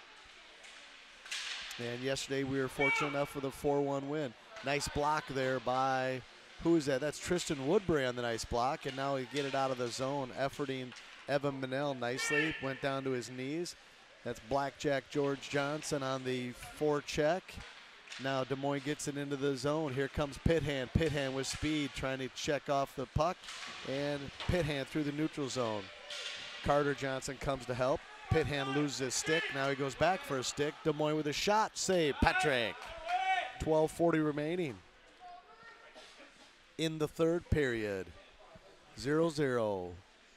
And yesterday we were fortunate enough with a four one win. Nice block there by, who is that? That's Tristan Woodbury on the nice block, and now he get it out of the zone, efforting Evan Manel nicely, went down to his knees. That's Blackjack George Johnson on the forecheck. Now Des Moines gets it into the zone. Here comes Pithan. Pithan with speed, trying to check off the puck, and Pithan through the neutral zone. Carter Johnson comes to help. Pithan loses his stick. Now he goes back for a stick. Des Moines with a shot. Save. Patrick. twelve forty remaining in the third period. zero zero.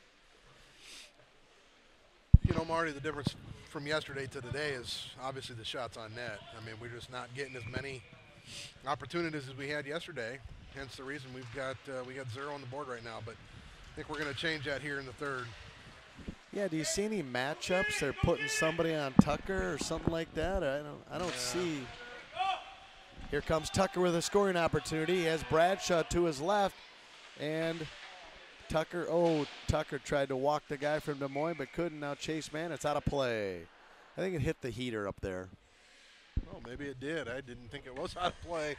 You know, Marty, the difference from yesterday to today is obviously the shots on net. I mean, we're just not getting as many opportunities as we had yesterday. Hence the reason we've got uh, we got zero on the board right now. But I think we're going to change that here in the third. Yeah, do you see any matchups? They're putting somebody on Tucker or something like that. I don't. I don't Yeah. see. Here comes Tucker with a scoring opportunity. He has Bradshaw to his left, and Tucker, oh, Tucker tried to walk the guy from Des Moines, but couldn't. Now Chase Mann, it's out of play. I think it hit the heater up there. Oh, maybe it did. I didn't think it was out of play.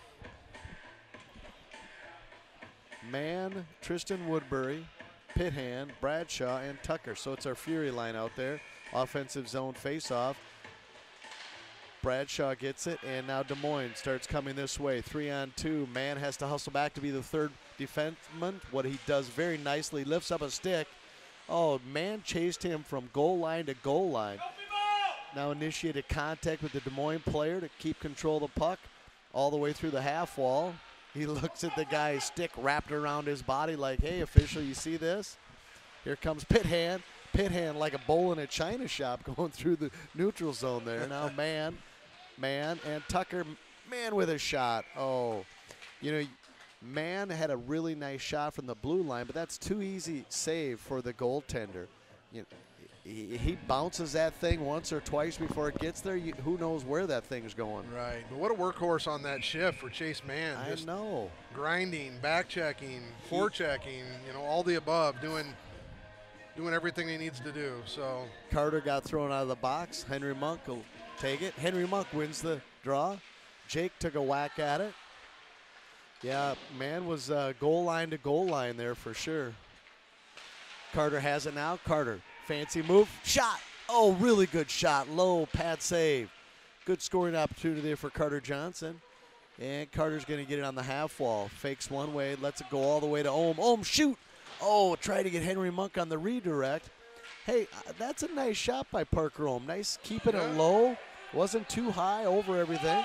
Mann, Tristan Woodbury, Pithan, Bradshaw, and Tucker. So it's our Fury line out there. Offensive zone face-off. Bradshaw gets it, and now Des Moines starts coming this way. Three on two. Mann has to hustle back to be the third defenseman. What he does very nicely, lifts up a stick. Oh, Mann chased him from goal line to goal line. Now initiated contact with the Des Moines player to keep control of the puck all the way through the half wall. He looks at the guy's stick wrapped around his body like, hey, official, you see this? Here comes Pithan. Pithan like a bowl in a china shop going through the neutral zone there. Now Mann, Mann, and Tucker, Mann with a shot. Oh, You know, Mann had a really nice shot from the blue line, but that's too easy save for the goaltender. You know, he, he bounces that thing once or twice before it gets there. You, who knows where that thing's going? Right. But what a workhorse on that shift for Chase Mann. I Just know. grinding, back checking, forechecking, you know, all the above, doing doing everything he needs to do. So Carter got thrown out of the box. Henry Monk will take it. Henry Monk wins the draw. Jake took a whack at it. Yeah, Mann was uh, goal line to goal line there for sure. Carter has it now. Carter, fancy move, shot. Oh, really good shot. Low pad save. Good scoring opportunity there for Carter Johnson. And Carter's going to get it on the half wall. Fakes one way, lets it go all the way to Ohm. Ohm, shoot. Oh, try to get Henry Monk on the redirect. Hey, uh, that's a nice shot by Parker Ohm. Nice keeping it low. Wasn't too high over everything.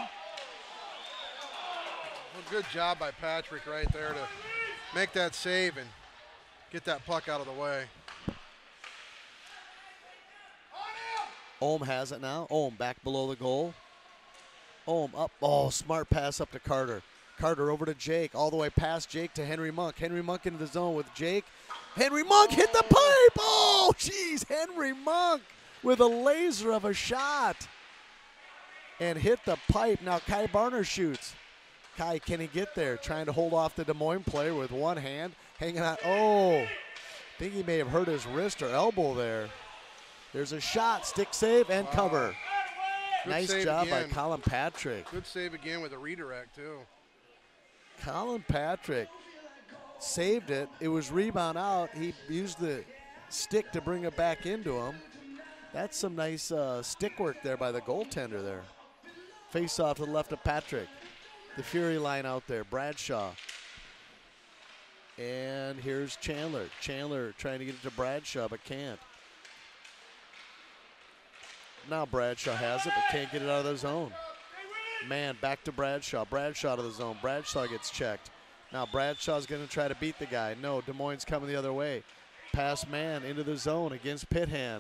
Well, good job by Patrick right there to make that save and get that puck out of the way. Ohm has it now. Ohm back below the goal. Ohm up. Oh, smart pass up to Carter. Carter over to Jake. All the way past Jake to Henry Monk. Henry Monk into the zone with Jake. Henry Monk hit the pipe. Oh, jeez. Henry Monk with a laser of a shot. And hit the pipe. Now Kai Barner shoots. Kai, can he get there? Trying to hold off the Des Moines player with one hand. Hanging on. Oh, I think he may have hurt his wrist or elbow there. There's a shot. Stick save and Wow. cover. Good Nice save job again. by Colin Patrick. Good save again with a redirect, too. Colin Patrick saved it. It was rebound out. He used the stick to bring it back into him. That's some nice uh, stick work there by the goaltender there. Face off to the left of Patrick. The Fury line out there. Bradshaw. And here's Chandler. Chandler trying to get it to Bradshaw but can't. Now Bradshaw has it but can't get it out of the zone. Man, back to Bradshaw. Bradshaw to the zone. Bradshaw gets checked. Now Bradshaw's going to try to beat the guy. No, Des Moines coming the other way. Pass man into the zone against Pithan.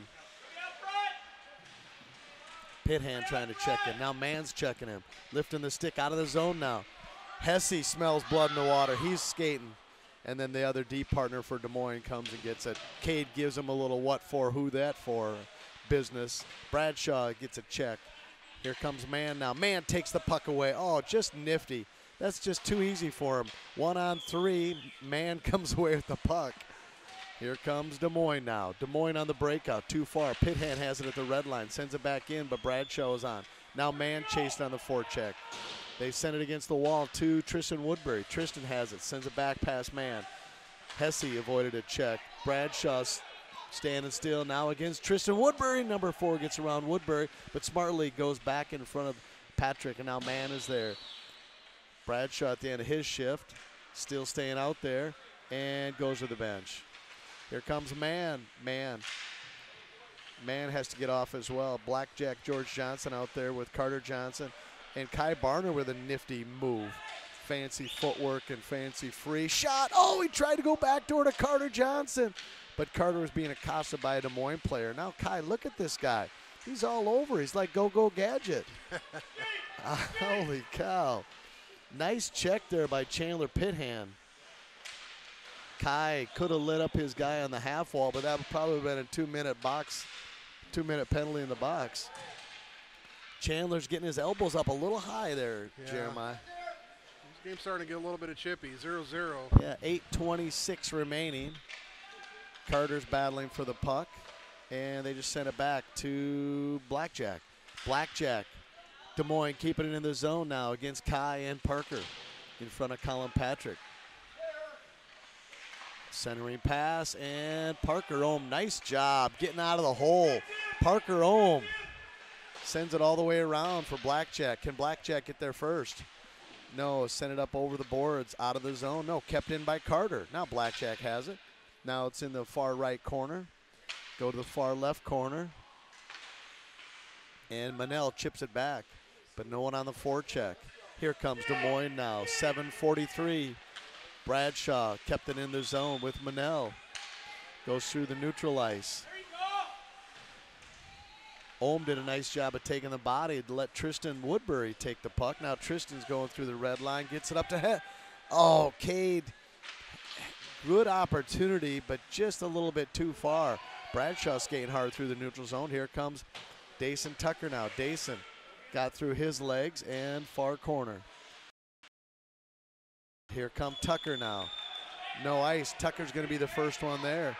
Pithan trying to check him. Now Mann's checking him. Lifting the stick out of the zone now. Hesse smells blood in the water. He's skating. And then the other D partner for Des Moines comes and gets it. Cade gives him a little what for, who that for business. Bradshaw gets a check. Here comes Mann now. Mann takes the puck away. Oh, just nifty. That's just too easy for him. One on three. Mann comes away with the puck. Here comes Des Moines now. Des Moines on the breakout. Too far. Pithan has it at the red line. Sends it back in, but Bradshaw is on. Now Mann chased on the forecheck. They send it against the wall to Tristan Woodbury. Tristan has it. Sends it back past Mann. Hesse avoided a check. Bradshaw's standing still now against Tristan Woodbury. Number four gets around Woodbury, but smartly goes back in front of Patrick, and now Mann is there. Bradshaw at the end of his shift, still staying out there, and goes to the bench. Here comes Mann. Mann. Mann has to get off as well. Blackjack George Johnson out there with Carter Johnson. And Kai Barner with a nifty move. Fancy footwork and fancy free shot. Oh, he tried to go backdoor to Carter Johnson. But Carter was being accosted by a Des Moines player. Now, Kai, look at this guy. He's all over. He's like Go-Go Gadget. uh, holy cow. Nice check there by Chandler Pithan. Kai could have lit up his guy on the half wall, but that would probably have been a two-minute box, two-minute penalty in the box. Chandler's getting his elbows up a little high there, Yeah. Jeremiah. This game's starting to get a little bit of chippy. zero zero. Yeah, eight twenty-six remaining. Carter's battling for the puck, and they just sent it back to Blackjack. Blackjack. Des Moines keeping it in the zone now against Kai and Parker in front of Colin Patrick. Centering pass, and Parker Ohm, nice job getting out of the hole. Parker Ohm sends it all the way around for Blackjack. Can Blackjack get there first? No, sent it up over the boards, out of the zone. No, kept in by Carter. Now Blackjack has it. Now it's in the far right corner. Go to the far left corner. And Manel chips it back, but no one on the forecheck. Here comes Des Moines now, seven forty-three. Bradshaw kept it in the zone with Manel. Goes through the neutral ice. Ohm did a nice job of taking the body to let Tristan Woodbury take the puck. Now Tristan's going through the red line, gets it up to he Oh, Cade, good opportunity, but just a little bit too far. Bradshaw skating hard through the neutral zone. Here comes Dayson Tucker now. Dayson got through his legs and far corner. Here come Tucker now. No ice. Tucker's going to be the first one there.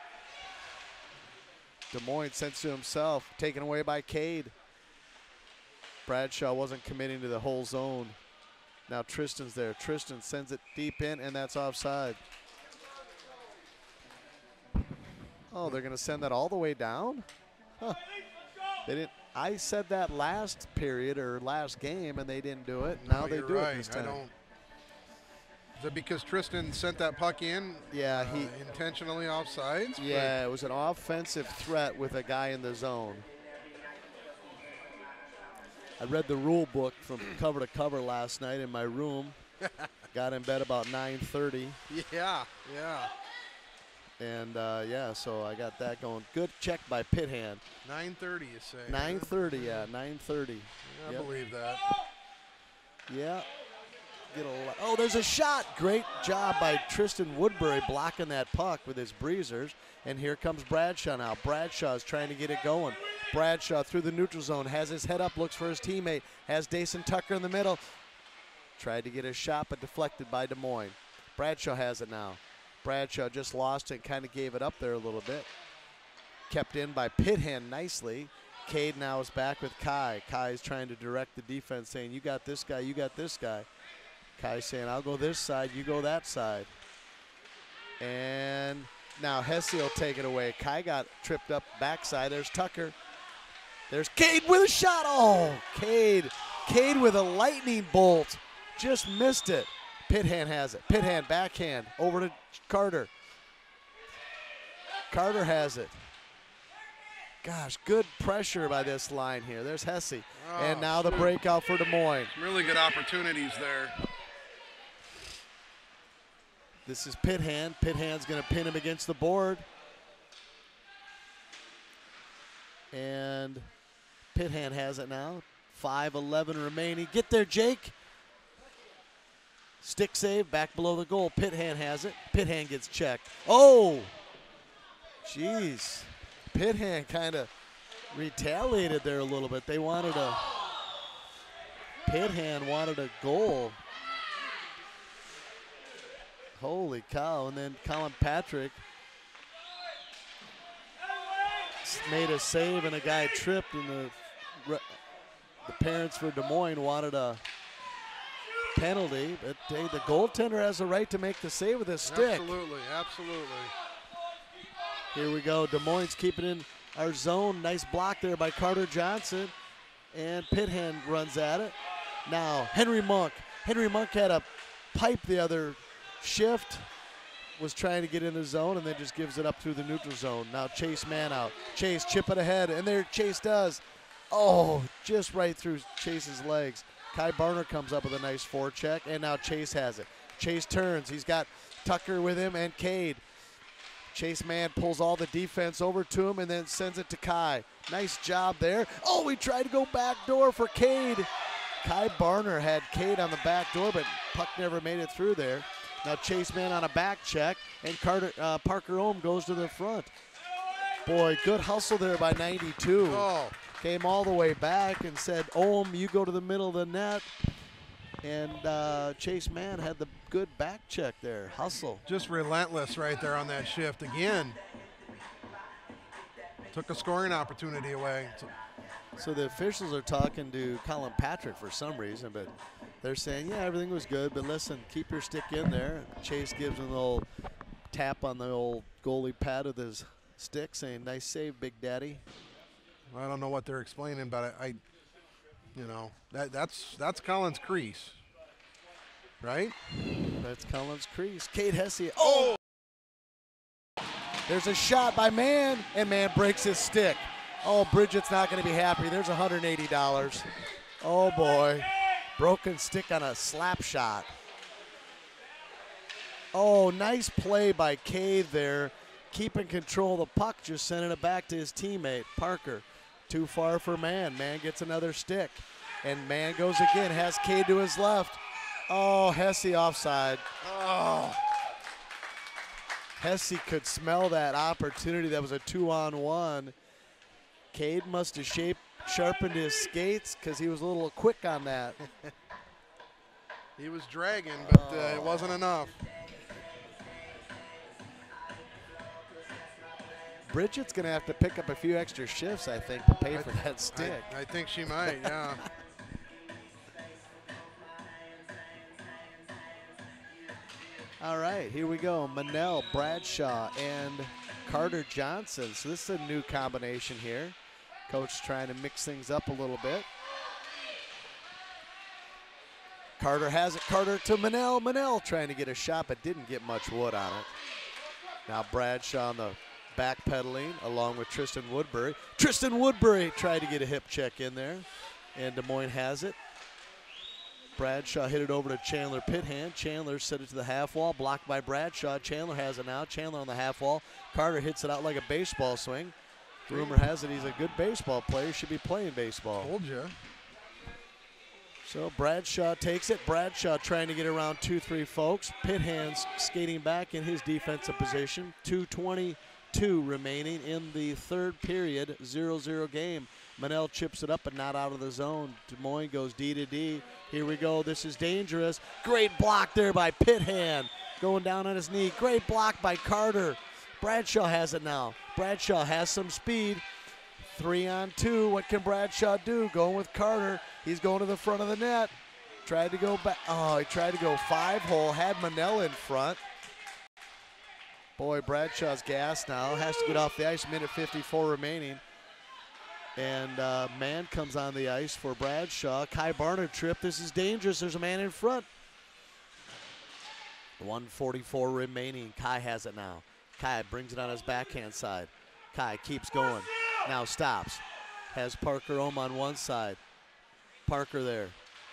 Des Moines sends to himself, taken away by Cade. Bradshaw wasn't committing to the whole zone. Now Tristan's there. Tristan sends it deep in, and that's offside. Oh, they're going to send that all the way down? Huh. They didn't. I said that last period or last game, and they didn't do it. No, now they you're do right. it this time. I don't. Is it because Tristan sent that puck in? Yeah, uh, he intentionally offsides. Yeah, it was an offensive threat with a guy in the zone. I read the rule book from cover to cover last night in my room. Got in bed about nine thirty. Yeah, yeah. And uh, yeah, so I got that going. Good check by Pithand. nine thirty, you say? nine thirty, yeah, nine thirty. I Yep. believe that. Yeah. Get a lo- oh, there's a shot. Great job by Tristan Woodbury blocking that puck with his breezers. And here comes Bradshaw now. Bradshaw's trying to get it going. Bradshaw through the neutral zone, has his head up, looks for his teammate, has Dayson Tucker in the middle. Tried to get a shot, but deflected by Des Moines. Bradshaw has it now. Bradshaw just lost it, kind of gave it up there a little bit. Kept in by Pithand nicely. Cade now is back with Kai. Kai is trying to direct the defense, saying, you got this guy, you got this guy. Kai saying, I'll go this side, you go that side. And now Hesse will take it away. Kai got tripped up backside. There's Tucker. There's Cade with a shot. Oh, Cade. Cade with a lightning bolt. Just missed it. Pithand has it. Pithand backhand over to Carter. Carter has it. Gosh, good pressure by this line here. There's Hesse. Oh, and now shoot. the breakout for Des Moines. Really good opportunities there. This is Pithand. Pithand's going to pin him against the board. And Pithand has it now. five eleven remaining. Get there, Jake. Stick save back below the goal. Pithand has it. Pithand gets checked. Oh! Jeez. Pithand kind of retaliated there a little bit. They wanted a Pithand wanted a goal. Holy cow. And then Colin Patrick made a save and a guy tripped, and the the parents for Des Moines wanted a penalty, but hey, the goaltender has a right to make the save with his stick. Absolutely, absolutely. Here we go. Des Moines keeping in our zone. Nice block there by Carter Johnson. And Pithand runs at it. Now, Henry Monk. Henry Monk had a pipe the other shift. Was trying to get in the zone and then just gives it up through the neutral zone. Now Chase man out. Chase chip it ahead, and there Chase does. Oh, just right through Chase's legs. Kai Barner comes up with a nice forecheck, and now Chase has it. Chase turns. He's got Tucker with him and Cade. Chase man pulls all the defense over to him and then sends it to Kai. Nice job there. Oh, he tried to go back door for Cade. Kai Barner had Cade on the back door, but puck never made it through there. Now Chase man on a back check, and Carter, uh, Parker Ohm goes to the front. Boy, good hustle there by ninety-two. Oh. Came all the way back and said, Ohm, you go to the middle of the net. And uh, Chase Mann had the good back check there. Hustle. Just relentless right there on that shift again. Took a scoring opportunity away. So the officials are talking to Colin Patrick for some reason, but they're saying, yeah, everything was good, but listen, keep your stick in there. Chase gives him the old tap on the old goalie pad with his stick, saying, nice save, Big Daddy. I don't know what they're explaining, but I, I you know, that that's that's Colin's crease, right? That's Colin's crease. Cade Hesse. Oh! There's a shot by Mann, and Mann breaks his stick. Oh, Bridget's not going to be happy. There's one hundred eighty dollars. Oh, boy. Broken stick on a slap shot. Oh, nice play by Cade there. Keeping control of the puck, just sending it back to his teammate, Parker. Too far for Mann. Mann gets another stick. And Mann goes again, has Cade to his left. Oh, Hesse offside. Oh. Hesse could smell that opportunity. That was a two-on-one. Cade must have shaped, sharpened his skates because he was a little quick on that. He was dragging, but uh, it wasn't enough. Bridget's going to have to pick up a few extra shifts, I think, to pay I for that stick. I, I think she might, yeah. All right, here we go. Manel, Bradshaw, and Carter Johnson. So this is a new combination here. Coach trying to mix things up a little bit. Carter has it. Carter to Manel. Manel trying to get a shot, but didn't get much wood on it. Now Bradshaw on the backpedaling along with Tristan Woodbury. Tristan Woodbury tried to get a hip check in there, and Des Moines has it. Bradshaw hit it over to Chandler Pithan. Chandler set it to the half wall, blocked by Bradshaw. Chandler has it now. Chandler on the half wall. Carter hits it out like a baseball swing. Rumor has it he's a good baseball player. Should be playing baseball. Told you. So Bradshaw takes it. Bradshaw trying to get around two, three folks. Pithan's skating back in his defensive position. two twenty-two remaining in the third period. zero zero game. Manel chips it up but not out of the zone. Des Moines goes D to D. Here we go. This is dangerous. Great block there by Pithan. Going down on his knee. Great block by Carter. Bradshaw has it now. Bradshaw has some speed. Three on two. What can Bradshaw do? Going with Carter. He's going to the front of the net. Tried to go back. Oh, he tried to go five hole. Had Manel in front. Boy, Bradshaw's gas now. Has to get off the ice. Minute fifty-four remaining. And uh, man comes on the ice for Bradshaw. Kai Barner trip. This is dangerous. There's a man in front. one forty-four remaining. Kai has it now. Kai brings it on his backhand side. Kai keeps going. Now stops. Has Parker Ohm on one side. Parker there.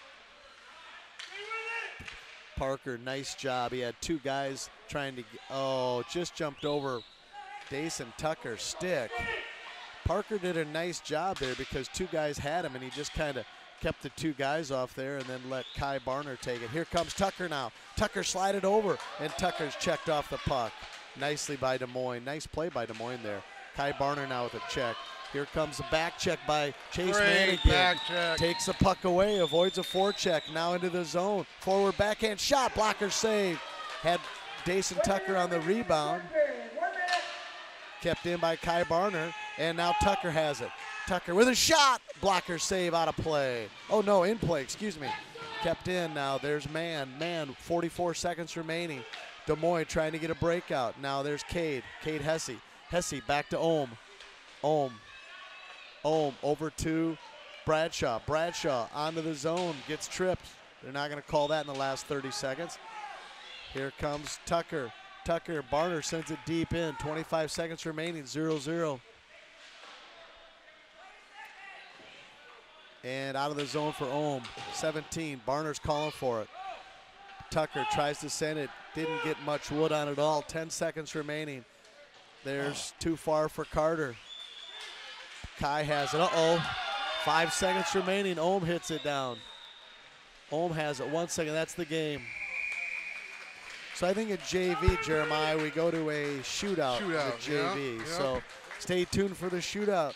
Parker, nice job. He had two guys trying to, oh, just jumped over Dason Tucker's stick. Parker did a nice job there because two guys had him and he just kind of kept the two guys off there and then let Kai Barner take it. Here comes Tucker now. Tucker slided over and Tucker's checked off the puck. Nicely by Des Moines. Nice play by Des Moines there. Kai Barner now with a check. Here comes a back check by Chase Great Manigan. back check. Takes the puck away, avoids a forecheck. Now into the zone. Forward backhand shot. Blocker save. Had Dason Tucker on the rebound. Kept in by Kai Barner. And now Tucker has it. Tucker with a shot. Blocker save out of play. Oh, no, in play, excuse me. Kept in now. There's man. Man, forty-four seconds remaining. Des Moines trying to get a breakout. Now there's Cade. Cade Hesse. Hesse back to Ohm. Ohm. Ohm over to Bradshaw. Bradshaw onto the zone. Gets tripped. They're not going to call that in the last thirty seconds. Here comes Tucker. Tucker. Barner sends it deep in. twenty-five seconds remaining. zero zero. And out of the zone for Ohm. seventeen. Barner's calling for it. Tucker tries to send it. Didn't get much wood on it all. ten seconds remaining. There's too far for Carter. Kai has it. Uh-oh. Five seconds remaining. Ohm hits it down. Ohm has it. One second. That's the game. So I think at J V, Jeremiah, we go to a shootout, Shootout, at J V. yeah, yeah. So stay tuned for the shootout.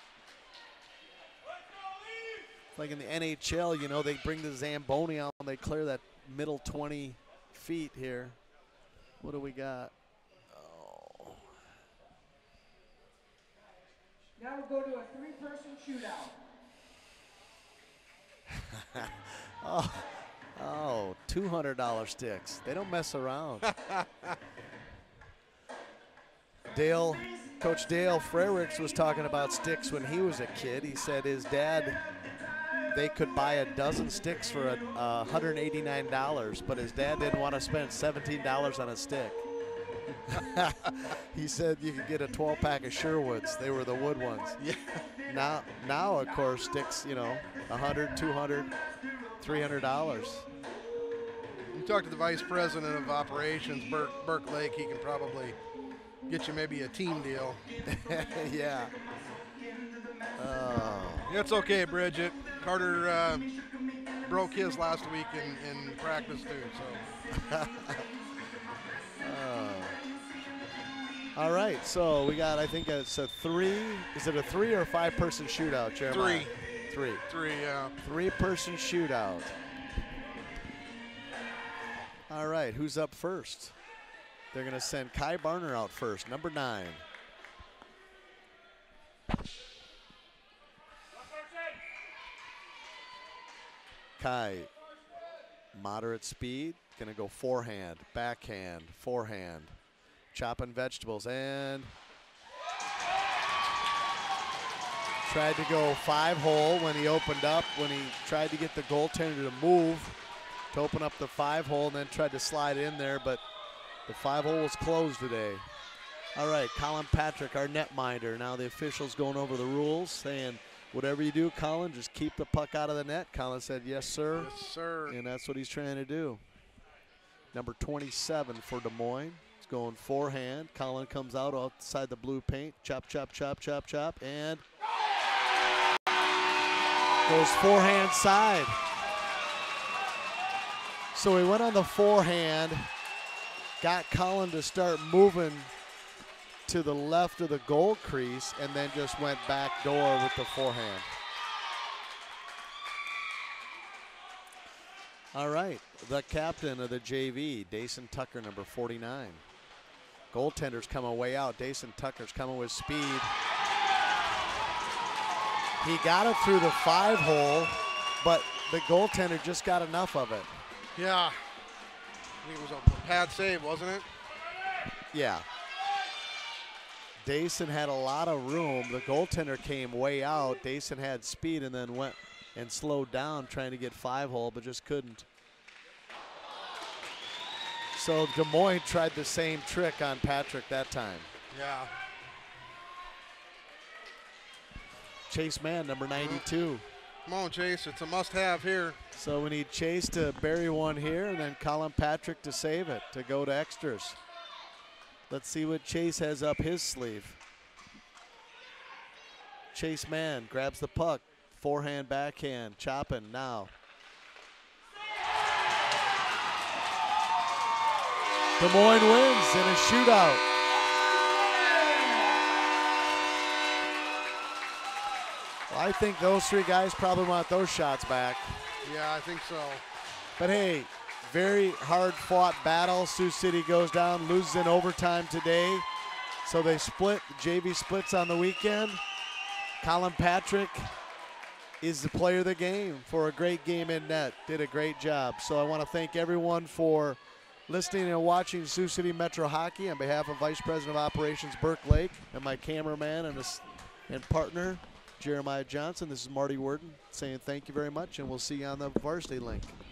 Like in the N H L, you know, they bring the Zamboni out and they clear that middle twenty feet here. What do we got? Oh. Now we'll go to a three-person shootout. oh, oh, two hundred dollar sticks. They don't mess around. Dale, Coach Dale Frericks was talking about sticks when he was a kid. He said his dad, they could buy a dozen sticks for a, uh, one hundred eighty-nine dollars, but his dad didn't want to spend seventeen dollars on a stick. He said you could get a twelve pack of Sherwoods. They were the wood ones. Yeah. Now, now of course, sticks, you know, one hundred, two hundred, three hundred dollars. You talk to the vice president of operations, Burke, Burke Lake. He can probably get you maybe a team deal. Yeah. Oh. It's okay, Bridget. Carter uh, broke his last week in, in practice too. So. uh, all right, so we got, I think it's a three. Is it a three or a five-person shootout, Jeremiah? Three. Three. Three, yeah. Three-person shootout. All right, who's up first? They're going to send Kai Barner out first, number nine. Kai, moderate speed, going to go forehand, backhand, forehand, chopping vegetables, and tried to go five-hole when he opened up, when he tried to get the goaltender to move to open up the five-hole, and then tried to slide in there, but the five-hole was closed today. All right, Colin Patrick, our netminder. Now the officials going over the rules, saying, whatever you do, Colin, just keep the puck out of the net. Colin said, yes, sir. Yes, sir. And that's what he's trying to do. Number twenty-seven for Des Moines. He's going forehand. Colin comes out outside the blue paint. Chop, chop, chop, chop, chop. And goes forehand side. So he went on the forehand, got Colin to start moving to the left of the goal crease, and then just went back door with the forehand. All right, the captain of the J V, Dayson Tucker, number forty-nine. Goaltender's coming way out. Dayson Tucker's coming with speed. He got it through the five hole, but the goaltender just got enough of it. Yeah, I think it was a pad save, wasn't it? Yeah. Dayson had a lot of room. The goaltender came way out. Dayson had speed and then went and slowed down trying to get five hole, but just couldn't. So Des Moines tried the same trick on Patrick that time. Yeah. Chase Mann, number ninety-two. Come on, Chase. It's a must-have here. So we need Chase to bury one here and then Colin Patrick to save it, to go to extras. Let's see what Chase has up his sleeve. Chase Mann grabs the puck. Forehand, backhand, chopping now. Des Moines wins in a shootout. Well, I think those three guys probably want those shots back. Yeah, I think so. But hey, very hard fought battle. Sioux City goes down, loses in overtime today. So they split, the J V splits on the weekend. Colin Patrick is the player of the game for a great game in net. Did a great job. So I want to thank everyone for listening and watching Sioux City Metro Hockey on behalf of Vice President of Operations Burke Lake and my cameraman and, his, and partner, Jeremiah Johnson. This is Marty Worden saying thank you very much, and we'll see you on the Varsity Link.